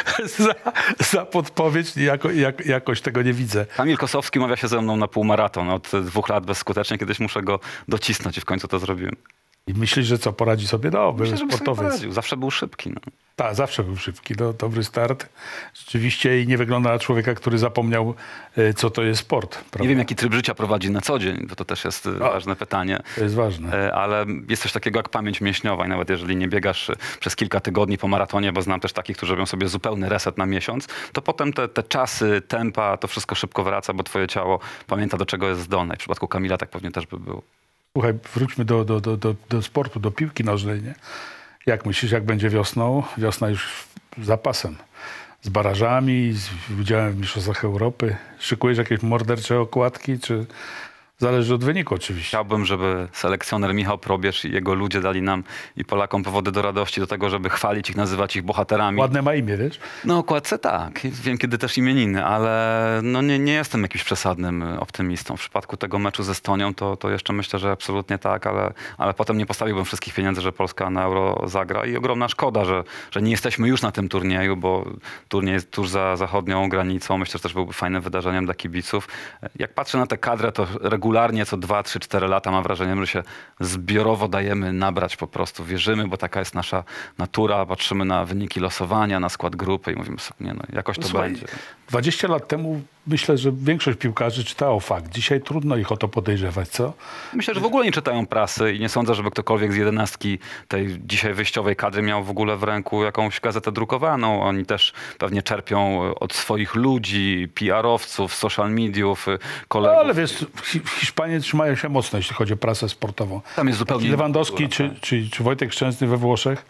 za podpowiedź. Jakoś tego nie widzę. Kamil Kosowski umawia się ze mną na półmaraton. Od 2 lat bezskutecznie. Kiedyś muszę go docisnąć i w końcu to zrobiłem. I myślisz, że co, poradzi sobie? No, był sportowiec. Zawsze był szybki. No. Tak, zawsze był szybki. No, dobry start. Rzeczywiście i nie wygląda na człowieka, który zapomniał, co to jest sport. Prawda? Nie wiem, jaki tryb życia prowadzi na co dzień, bo to też jest ważne pytanie. To jest ważne. Ale jest coś takiego jak pamięć mięśniowa i nawet jeżeli nie biegasz przez kilka tygodni po maratonie, bo znam też takich, którzy robią sobie zupełny reset na miesiąc, to potem te czasy, tempa, to wszystko szybko wraca, bo twoje ciało pamięta, do czego jest zdolne. W przypadku Kamila tak pewnie też by było. Słuchaj, wróćmy do sportu, do piłki nożnej, nie? Jak myślisz, jak będzie wiosną? Wiosna już za pasem. Z barażami, z udziałem w Mistrzostwach Europy. Szykujesz jakieś mordercze okładki, czy zależy od wyniku oczywiście? Chciałbym, żeby selekcjoner Michał Probierz i jego ludzie dali nam i Polakom powody do radości, do tego, żeby chwalić ich, nazywać ich bohaterami. Ładne ma imię, wiesz? No okładce tak. Wiem, kiedy też imieniny, ale no nie jestem jakimś przesadnym optymistą. W przypadku tego meczu ze Estonią to jeszcze myślę, że absolutnie tak, ale potem nie postawiłbym wszystkich pieniędzy, że Polska na Euro zagra i ogromna szkoda, że nie jesteśmy już na tym turnieju, bo turniej jest tuż za zachodnią granicą. Myślę, że też byłby fajnym wydarzeniem dla kibiców. Jak patrzę na tę kadrę, to regularnie co 2, 3, 4 lata mam wrażenie, że się zbiorowo dajemy nabrać po prostu. Wierzymy, bo taka jest nasza natura. Patrzymy na wyniki losowania, na skład grupy i mówimy sobie, nie no, jakoś to Słuchaj, będzie. 20 lat temu myślę, że większość piłkarzy czytało fakt. Dzisiaj trudno ich o to podejrzewać, co? Myślę, że w ogóle nie czytają prasy i nie sądzę, żeby ktokolwiek z 11 tej dzisiaj wyjściowej kadry miał w ogóle w ręku jakąś gazetę drukowaną. Oni też pewnie czerpią od swoich ludzi, PR-owców, social mediów, kolegów. No, ale wiesz, Hiszpanie trzymają się mocno, jeśli chodzi o prasę sportową. Tam jest zupełnie Lewandowski czy Wojtek Szczęsny we Włoszech,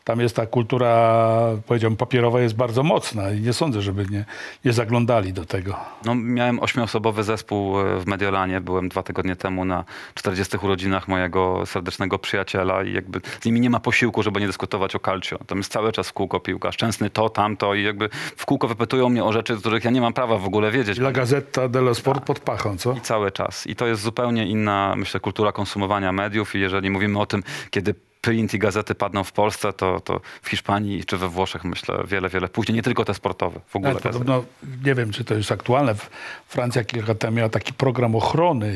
tam jest ta kultura, powiedziałbym, papierowa jest bardzo mocna i nie sądzę, żeby nie zaglądali do tego. No, miałem 8-osobowy zespół w Mediolanie. Byłem 2 tygodnie temu na 40 urodzinach mojego serdecznego przyjaciela i jakby z nimi nie ma posiłku, żeby nie dyskutować o calcio. Tam jest cały czas w kółko piłka. Szczęsny to, tamto i jakby w kółko wypytują mnie o rzeczy, z których ja nie mam prawa w ogóle wiedzieć. La Gazzetta dello Sport pod pachą, co? I cały czas. I to jest zupełnie inna, myślę, kultura konsumowania mediów i jeżeli mówimy o tym, kiedy print i gazety padną w Polsce, to w Hiszpanii czy we Włoszech, myślę, wiele później. Nie tylko te sportowe, w ogóle. Podobno, nie wiem, czy to jest aktualne, Francja kilka lat temu miała taki program ochrony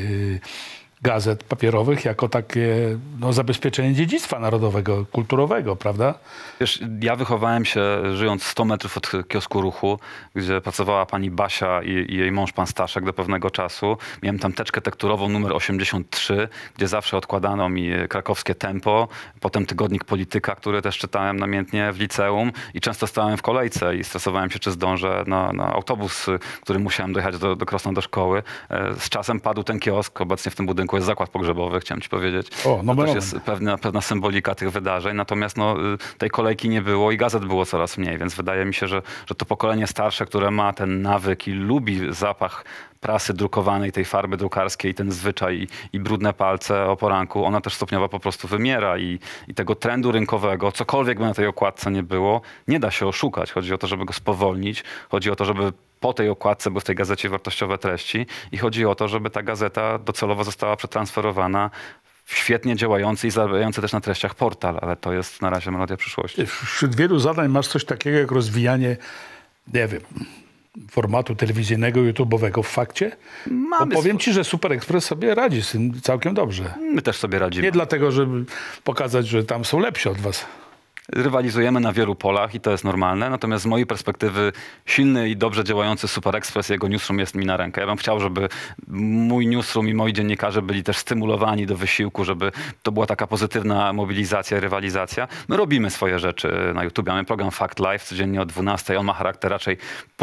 gazet papierowych jako takie zabezpieczenie dziedzictwa narodowego, kulturowego, prawda? Wiesz, ja wychowałem się żyjąc 100 metrów od kiosku Ruchu, gdzie pracowała pani Basia i jej mąż, pan Staszek, do pewnego czasu. Miałem tam teczkę tekturową numer 83, gdzie zawsze odkładano mi krakowskie Tempo, potem tygodnik Polityka, który też czytałem namiętnie w liceum i często stałem w kolejce i stresowałem się, czy zdążę na autobus, którym musiałem dojechać do Krosna do szkoły. Z czasem padł ten kiosk, obecnie w tym budynku jest zakład pogrzebowy, chciałem ci powiedzieć. To też jest pewna symbolika tych wydarzeń, natomiast tej kolejki nie było i gazet było coraz mniej, więc wydaje mi się, że to pokolenie starsze, które ma ten nawyk i lubi zapach prasy drukowanej, tej farby drukarskiej, ten zwyczaj i brudne palce o poranku, ona też stopniowo po prostu wymiera i tego trendu rynkowego, cokolwiek by na tej okładce nie było, nie da się oszukać. Chodzi o to, żeby go spowolnić, chodzi o to, żeby po tej okładce były w tej gazecie wartościowe treści i chodzi o to, żeby ta gazeta docelowo została przetransferowana w świetnie działający i zarabiający też na treściach portal, ale to jest na razie melodia przyszłości. Wśród wielu zadań masz coś takiego jak rozwijanie, nie wiem, formatu telewizyjnego, YouTube'owego w Fakcie? Powiem ci, że Super Express sobie radzi z tym całkiem dobrze. My też sobie radzimy. Nie dlatego, żeby pokazać, że tam są lepsi od was. Rywalizujemy na wielu polach i to jest normalne, natomiast z mojej perspektywy silny i dobrze działający Super Express, jego newsroom jest mi na rękę. Ja bym chciał, żeby mój newsroom i moi dziennikarze byli też stymulowani do wysiłku, żeby to była taka pozytywna mobilizacja, rywalizacja. My robimy swoje rzeczy na YouTube. Mamy program Fact Live codziennie o 12. On ma charakter raczej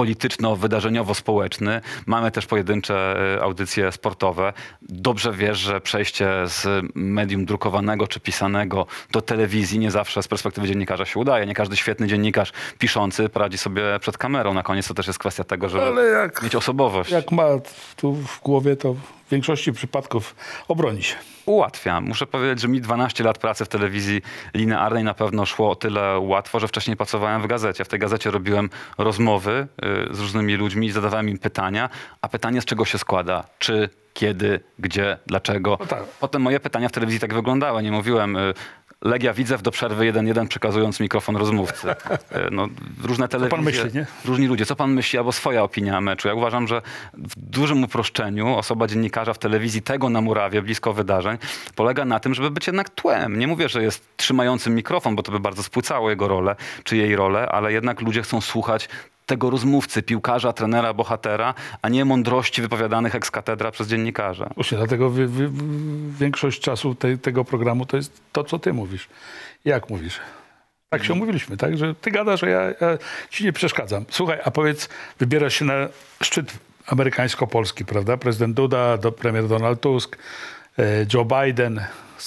polityczno-wydarzeniowo-społeczny. Mamy też pojedyncze audycje sportowe. Dobrze wiesz, że przejście z medium drukowanego czy pisanego do telewizji nie zawsze z perspektywy dziennikarza się udaje. Nie każdy świetny dziennikarz piszący poradzi sobie przed kamerą. Na koniec to też jest kwestia tego, żeby mieć osobowość. Jak ma tu w głowie, to w większości przypadków obroni się. Ułatwia. Muszę powiedzieć, że mi 12 lat pracy w telewizji linearnej na pewno szło o tyle łatwo, że wcześniej pracowałem w gazecie. W tej gazecie robiłem rozmowy z różnymi ludźmi i zadawałem im pytania, a pytanie z czego się składa? Czy, kiedy, gdzie, dlaczego? No tak. Potem moje pytania w telewizji tak wyglądały. Nie mówiłem Legia Widzew do przerwy 1-1 przekazując mikrofon rozmówcy. Różne telewizje, pan myśli, nie? Różni ludzie. Co pan myśli albo swoja opinia o meczu? Ja uważam, że w dużym uproszczeniu osoba dziennikarza w telewizji tego na murawie, blisko wydarzeń, polega na tym, żeby być jednak tłem. Nie mówię, że jest trzymającym mikrofon, bo to by bardzo spłycało jego rolę, czy jej rolę, ale jednak ludzie chcą słuchać tego rozmówcy, piłkarza, trenera, bohatera, a nie mądrości wypowiadanych ex cathedra przez dziennikarza. Właśnie, dlatego większość czasu tego programu to jest to, co ty mówisz. Jak mówisz? Tak się umówiliśmy, tak? Że ty gadasz, a ja ci nie przeszkadzam. Słuchaj, a powiedz, wybierasz się na szczyt amerykańsko-polski, prawda? Prezydent Duda, premier Donald Tusk, Joe Biden.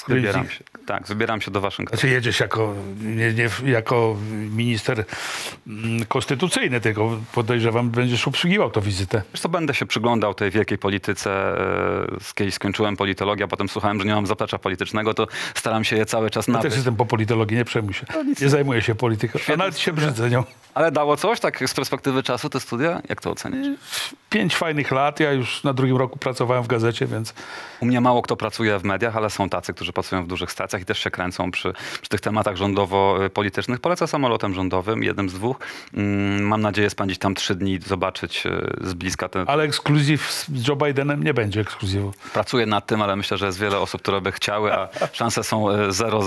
Wybieram się do Waszyngtonu. Znaczy jedziesz nie jako minister konstytucyjny, tylko podejrzewam, będziesz obsługiwał tę wizytę. Wiesz co, będę się przyglądał tej wielkiej polityce. Kiedyś skończyłem politologię, a potem słuchałem, że nie mam zaplecza politycznego, to staram się je cały czas nabyć. Ja też jestem po politologii, nie przejmuj się. Nie zajmuję się polityką, a nawet się brzydzę nią. Ale dało coś, tak z perspektywy czasu te studia? Jak to ocenić? 5 fajnych lat. Ja już na 2. roku pracowałem w gazecie, więc... U mnie mało kto pracuje w mediach, ale są tacy, którzy pracują w dużych stacjach i też się kręcą przy tych tematach rządowo-politycznych. Polecę samolotem rządowym, jednym z 2. Mam nadzieję spędzić tam 3 dni, zobaczyć z bliska ten... Ale ekskluzyw z Joe Bidenem nie będzie ekskluzywu. Pracuję nad tym, ale myślę, że jest wiele osób, które by chciały, a szanse są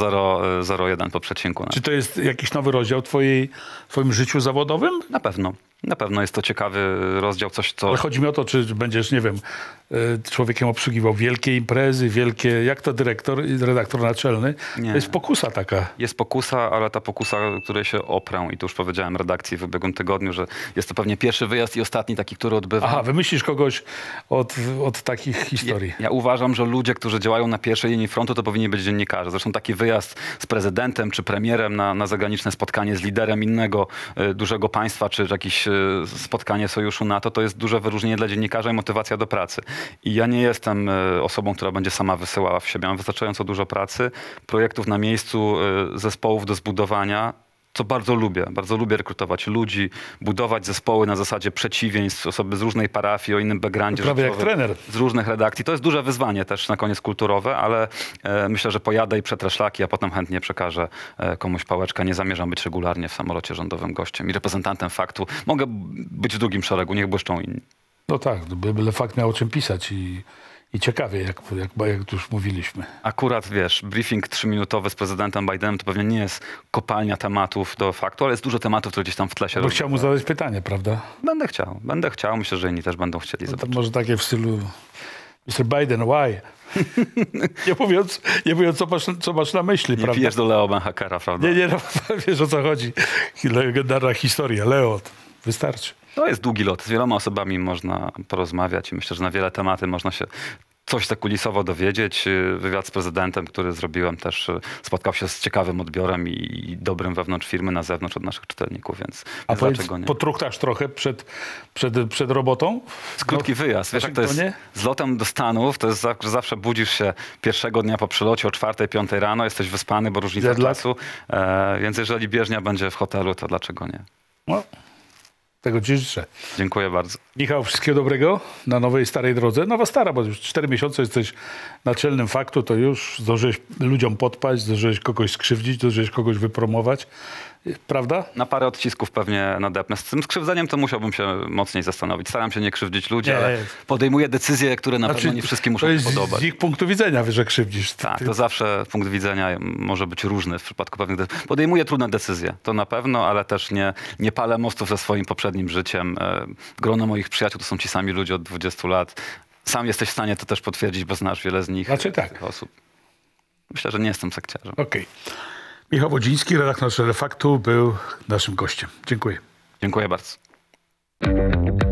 0,001 po przecinku. Czy to jest jakiś nowy rozdział w twoim życiu zawodowym? Na pewno. Na pewno jest to ciekawy rozdział, coś co... Ale chodzi mi o to, czy będziesz, nie wiem, człowiekiem obsługiwał wielkie imprezy, wielkie, jak to redaktor naczelny, Nie. to jest pokusa taka. Jest pokusa, ale ta pokusa, której się oprę i to już powiedziałem redakcji w ubiegłym tygodniu, że jest to pewnie pierwszy wyjazd i ostatni taki, który odbywam. Aha, wymyślisz kogoś od takich historii. Ja uważam, że ludzie, którzy działają na pierwszej linii frontu, to powinni być dziennikarze. Zresztą taki wyjazd z prezydentem czy premierem na zagraniczne spotkanie z liderem innego dużego państwa, czy jakieś spotkanie sojuszu NATO, to jest duże wyróżnienie dla dziennikarza i motywacja do pracy. I ja nie jestem osobą, która będzie sama wysyłała w siebie. Mam wystarczająco dużo pracy, projektów na miejscu, zespołów do zbudowania, co bardzo lubię. Bardzo lubię rekrutować ludzi, budować zespoły na zasadzie przeciwieństw, osoby z różnej parafii, o innym backgroundzie. Prawie jak trener. Z różnych redakcji. To jest duże wyzwanie też na koniec kulturowe, ale myślę, że pojadę i przetrę szlaki, a potem chętnie przekażę komuś pałeczkę. Nie zamierzam być regularnie w samolocie rządowym gościem i reprezentantem faktu. Mogę być w drugim szeregu, niech błyszczą inni. No tak, byle fakt miał o czym pisać i ciekawie, jak tu już mówiliśmy. Akurat, wiesz, briefing 3-minutowy z prezydentem Bidenem to pewnie nie jest kopalnia tematów do faktu, ale jest dużo tematów, które gdzieś tam w tle się Bo chciał mu zadać pytanie, prawda? Będę chciał. Myślę, że inni też będą chcieli No to zobaczyć. może takie w stylu Mr. Biden, why? nie mówiąc co masz na myśli, Nie prawda? pijesz do Leo Benhakera, prawda? Nie, no, wiesz o co chodzi. Legendarna historia. Leo, wystarczy. To jest długi lot. Z wieloma osobami można porozmawiać i myślę, że na wiele tematy można się coś zakulisowo dowiedzieć. Wywiad z prezydentem, który zrobiłem też, spotkał się z ciekawym odbiorem i dobrym wewnątrz firmy, na zewnątrz od naszych czytelników, więc dlaczego nie? Potruchtasz trochę przed robotą? Krótki wyjazd. Wiesz, jak to jest z lotem do Stanów, to jest, że zawsze budzisz się pierwszego dnia po przylocie o 4-5 rano, jesteś wyspany, bo różnica czasu. Więc jeżeli bieżnia będzie w hotelu, to dlaczego nie? No, tego ci życzę. Dziękuję bardzo. Michał, wszystkiego dobrego na nowej, starej drodze. Nowa, stara, bo już 4 miesiące jesteś naczelnym faktu, to już zdążyłeś ludziom podpaść, zdążyłeś kogoś skrzywdzić, zdążyłeś kogoś wypromować. Prawda? Na parę odcisków pewnie nadepnę. Z tym skrzywdzeniem to musiałbym się mocniej zastanowić. Staram się nie krzywdzić ludzi, ale podejmuję decyzje, które na pewno nie wszystkim muszą się podobać. Z ich punktu widzenia, że krzywdzisz. Tak, to zawsze punkt widzenia może być różny w przypadku pewnych decyzji. Podejmuję trudne decyzje, to na pewno, ale też nie palę mostów ze swoim poprzednim życiem. Grono moich przyjaciół to są ci sami ludzie od 20 lat. Sam jesteś w stanie to też potwierdzić, bo znasz wiele z nich. Znaczy tak. Tych osób. Myślę, że nie jestem sekciarzem. Okej. Michał Wodziński, redaktor naczelny Faktu, był naszym gościem. Dziękuję. Dziękuję bardzo.